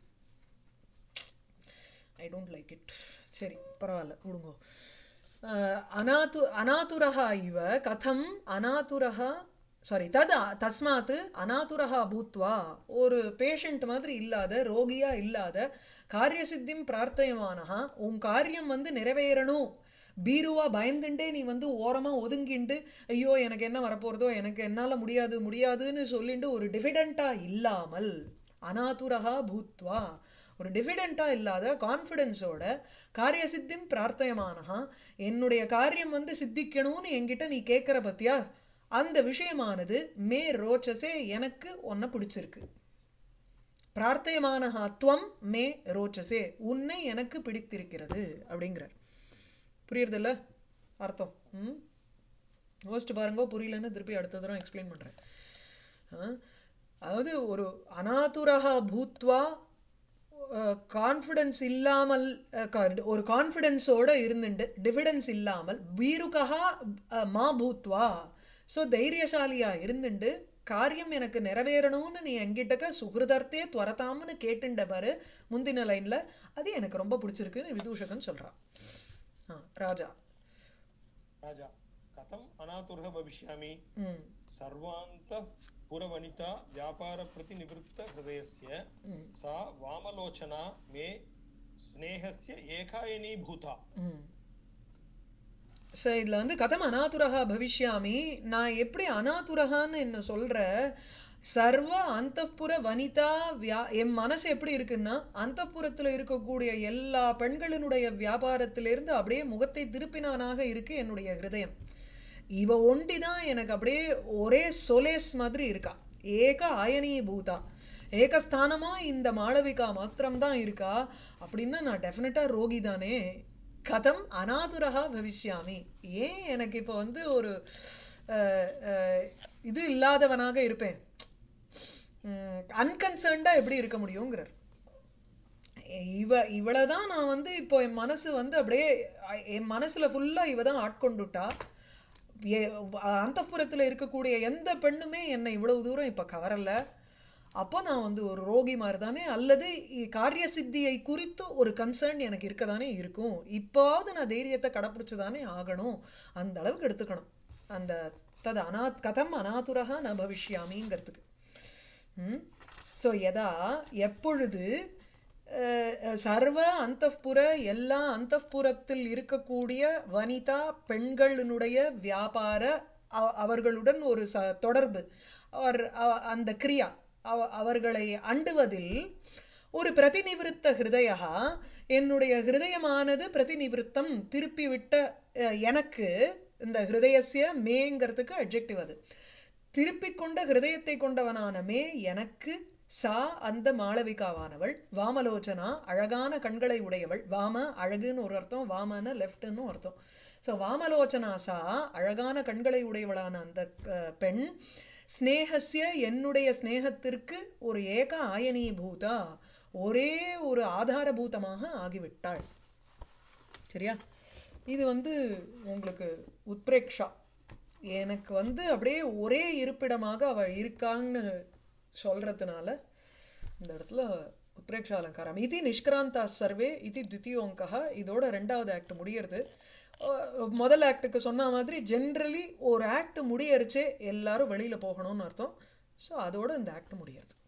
I don't like it. சரி பரவாயில்ல விடுங்க. அநாது அநாதுரஹா இவ கதம் அநாதுரஹா சாரி தத் தஸ்மாத்து அநாதுரஹா பூத்வா ஒரு பேஷண்ட் மாதிரி இல்லாத ரோகியா இல்லாத காரிய சித்திம் பிரார்த்தயமானஹா உன் காரியம் வந்து நிறைவேறணும். பீருவா பயந்துண்டே நீ வந்து ஓரமா ஒதுங்கிண்டு ஐயோ எனக்கு என்ன வரப்போறதோ எனக்கு என்னால முடியாது முடியாதுன்னு சொல்லிட்டு ஒரு டிஃபிடென்டா இல்லாமல் அநாதுரஹா பூத்வா ஒரு டிஃபிடென்டா இல்லாத கான்ஃபிடென்ஸோட காரிய சித்திம் பிரார்த்தயமானஹா என்னுடைய காரியம் வந்து சித்திக்கணும்னு என்கிட்ட நீ கேட்கிற பத்தியா அந்த விஷயமானது மே ரோச்சசே எனக்கு உன்னை பிடிச்சிருக்கு. பிரார்த்தயமானஹா துவம் மே ரோச்சசே உன்னை எனக்கு பிடித்திருக்கிறது அப்படிங்கிறார். புரியுறது இல்ல அர்த்தம்? ம் யோசிச்சு பாருங்க. புரியலன்னு திருப்பி அடுத்த தடவை எக்ஸ்பிளைன் பண்றேன். அதாவது ஒரு அநாதுரஹா பூத்வா கான்ஃபிடன்ஸ் இல்லாமல் ஒரு கான்ஃபிடன்ஸோட இருந்துட்டு டிஃபிடன்ஸ் இல்லாமல் பீருகா மா பூத்வா ஸோ தைரியசாலியா இருந்துட்டு காரியம் எனக்கு நிறைவேறணும்னு நீ என்கிட்டக்க சுகிருதர்த்தே துவரதாம்னு கேட்டுண்ட பாரு முந்தின லைன்ல, அது எனக்கு ரொம்ப பிடிச்சிருக்குன்னு விதூஷகன் சொல்றான். ராஜா ராஜா கதம் அநாதுரः பவிஷ்யாமி சர்வாந்த புரவனிதா வியாபார பிரதிநிவృత్త ஹிருதயஸ்ய சா வாமலோச்சனா மே ஸ்நேஹஸ்ய ஏகாயனீ பூதா. சோ இதுல வந்து கதம் அநாதுரஹா பவிஷ்யாமி, நான் எப்படி அநாதுரஹான்னு என்ன சொல்ற, சர்வ அந்தப்புர வனிதா வியா என் மனசு எப்படி இருக்குன்னா அந்தப்புரத்துல இருக்கக்கூடிய எல்லா பெண்களினுடைய வியாபாரத்திலிருந்து அப்படியே முகத்தை திருப்பினவனாக இருக்கு என்னுடைய ஹிருதயம். இவ ஒண்டிதான் எனக்கு அப்படியே ஒரே சொலேஸ் மாதிரி இருக்கா. ஏக ஆயனீ பூதா, ஏகஸ்தானமா இந்த மாளவிகா மாத்திரம்தான் இருக்கா அப்படின்னா நான் டெஃபினட்டா ரோகி தானே. கதம் அநாதுரஹா பவிஷ்யாமி, ஏன் எனக்கு இப்ப வந்து ஒரு இது இல்லாதவனாக இருப்பேன், அன்கன்சர்ன்டா எப்படி இருக்க முடியுங்கிறார். இவ இவளதான் நான் வந்து இப்போ என் மனசு வந்து அப்படியே என் மனசுல ஃபுல்லா இவதான் ஆட்கொண்டுட்டா. அந்தப்புறத்துல இருக்கக்கூடிய எந்த பெண்ணுமே என்னை இவ்வளவு தூரம் இப்ப கவரல. அப்போ நான் வந்து ஒரு ரோகி மாதிரி தானே, அல்லது காரிய சித்தியை குறித்து ஒரு கன்சர்ன் எனக்கு இருக்கதானே இருக்கும். இப்பாவது நான் தைரியத்தை கடைப்பிடிச்சுதானே ஆகணும், அந்த அளவுக்கு எடுத்துக்கணும் அந்த தது அநா கதம் அநாதுரஹா ந பவிஷ்யாமிங்கிறதுக்கு. ம் ஸோ எதா எப்பொழுது சர்வ அந்தப்புற எல்லா அந்தப்புறத்தில் இருக்கக்கூடிய வனிதா பெண்களினுடைய வியாபார அவர்களுடன் ஒரு ச தொடர்பு அந்த கிரியா அவர்களை அண்டுவதில் ஒரு பிரதிநிவிருத்த ஹிருதயா, என்னுடைய ஹிருதயமானது பிரதிநிவிருத்தம் திருப்பிவிட்ட எனக்கு, இந்த ஹிருதயசிய மேங்கிறதுக்கு அட்ஜெக்டிவ், அது திருப்பிக் கொண்ட ஹிருதயத்தை கொண்டவனான மே எனக்கு, சா அந்த மாளவிகாவானவள், வாமலோச்சனா அழகான கண்களை உடையவள். வாம அழகுன்னு ஒரு அர்த்தம், வாமன லெஃப்ட்னு அர்த்தம். ஸோ வாமலோச்சனா சா அழகான கண்களை உடையவளான அந்த பெண், ஸ்நேகஸ்ய என்னுடைய ஸ்நேகத்திற்கு ஒரு ஏக ஆயனீ பூதா ஒரே ஒரு ஆதாரபூதமாக ஆகிவிட்டாள். சரியா? இது வந்து உங்களுக்கு உத்பிரேக்ஷா, எனக்கு வந்து அப்படியே ஒரே இருப்பிடமாக அவள் இருக்கான்னு சொல்றதுனால இந்த இடத்துல உத்பிரேக்ஷா அலங்காரம். இது நிஷ்கிராந்தா சர்வே இது த்விதீயோங்கா. இதோட ரெண்டாவது ஆக்ட் முடியறது. முதல் ஆக்டுக்கு சொன்ன மாதிரி ஜென்ரலி ஒரு ஆக்ட் முடியறிச்சே எல்லாரும் வெளியில போகணும்னு அர்த்தம். ஸோ அதோட இந்த ஆக்ட் முடியாது.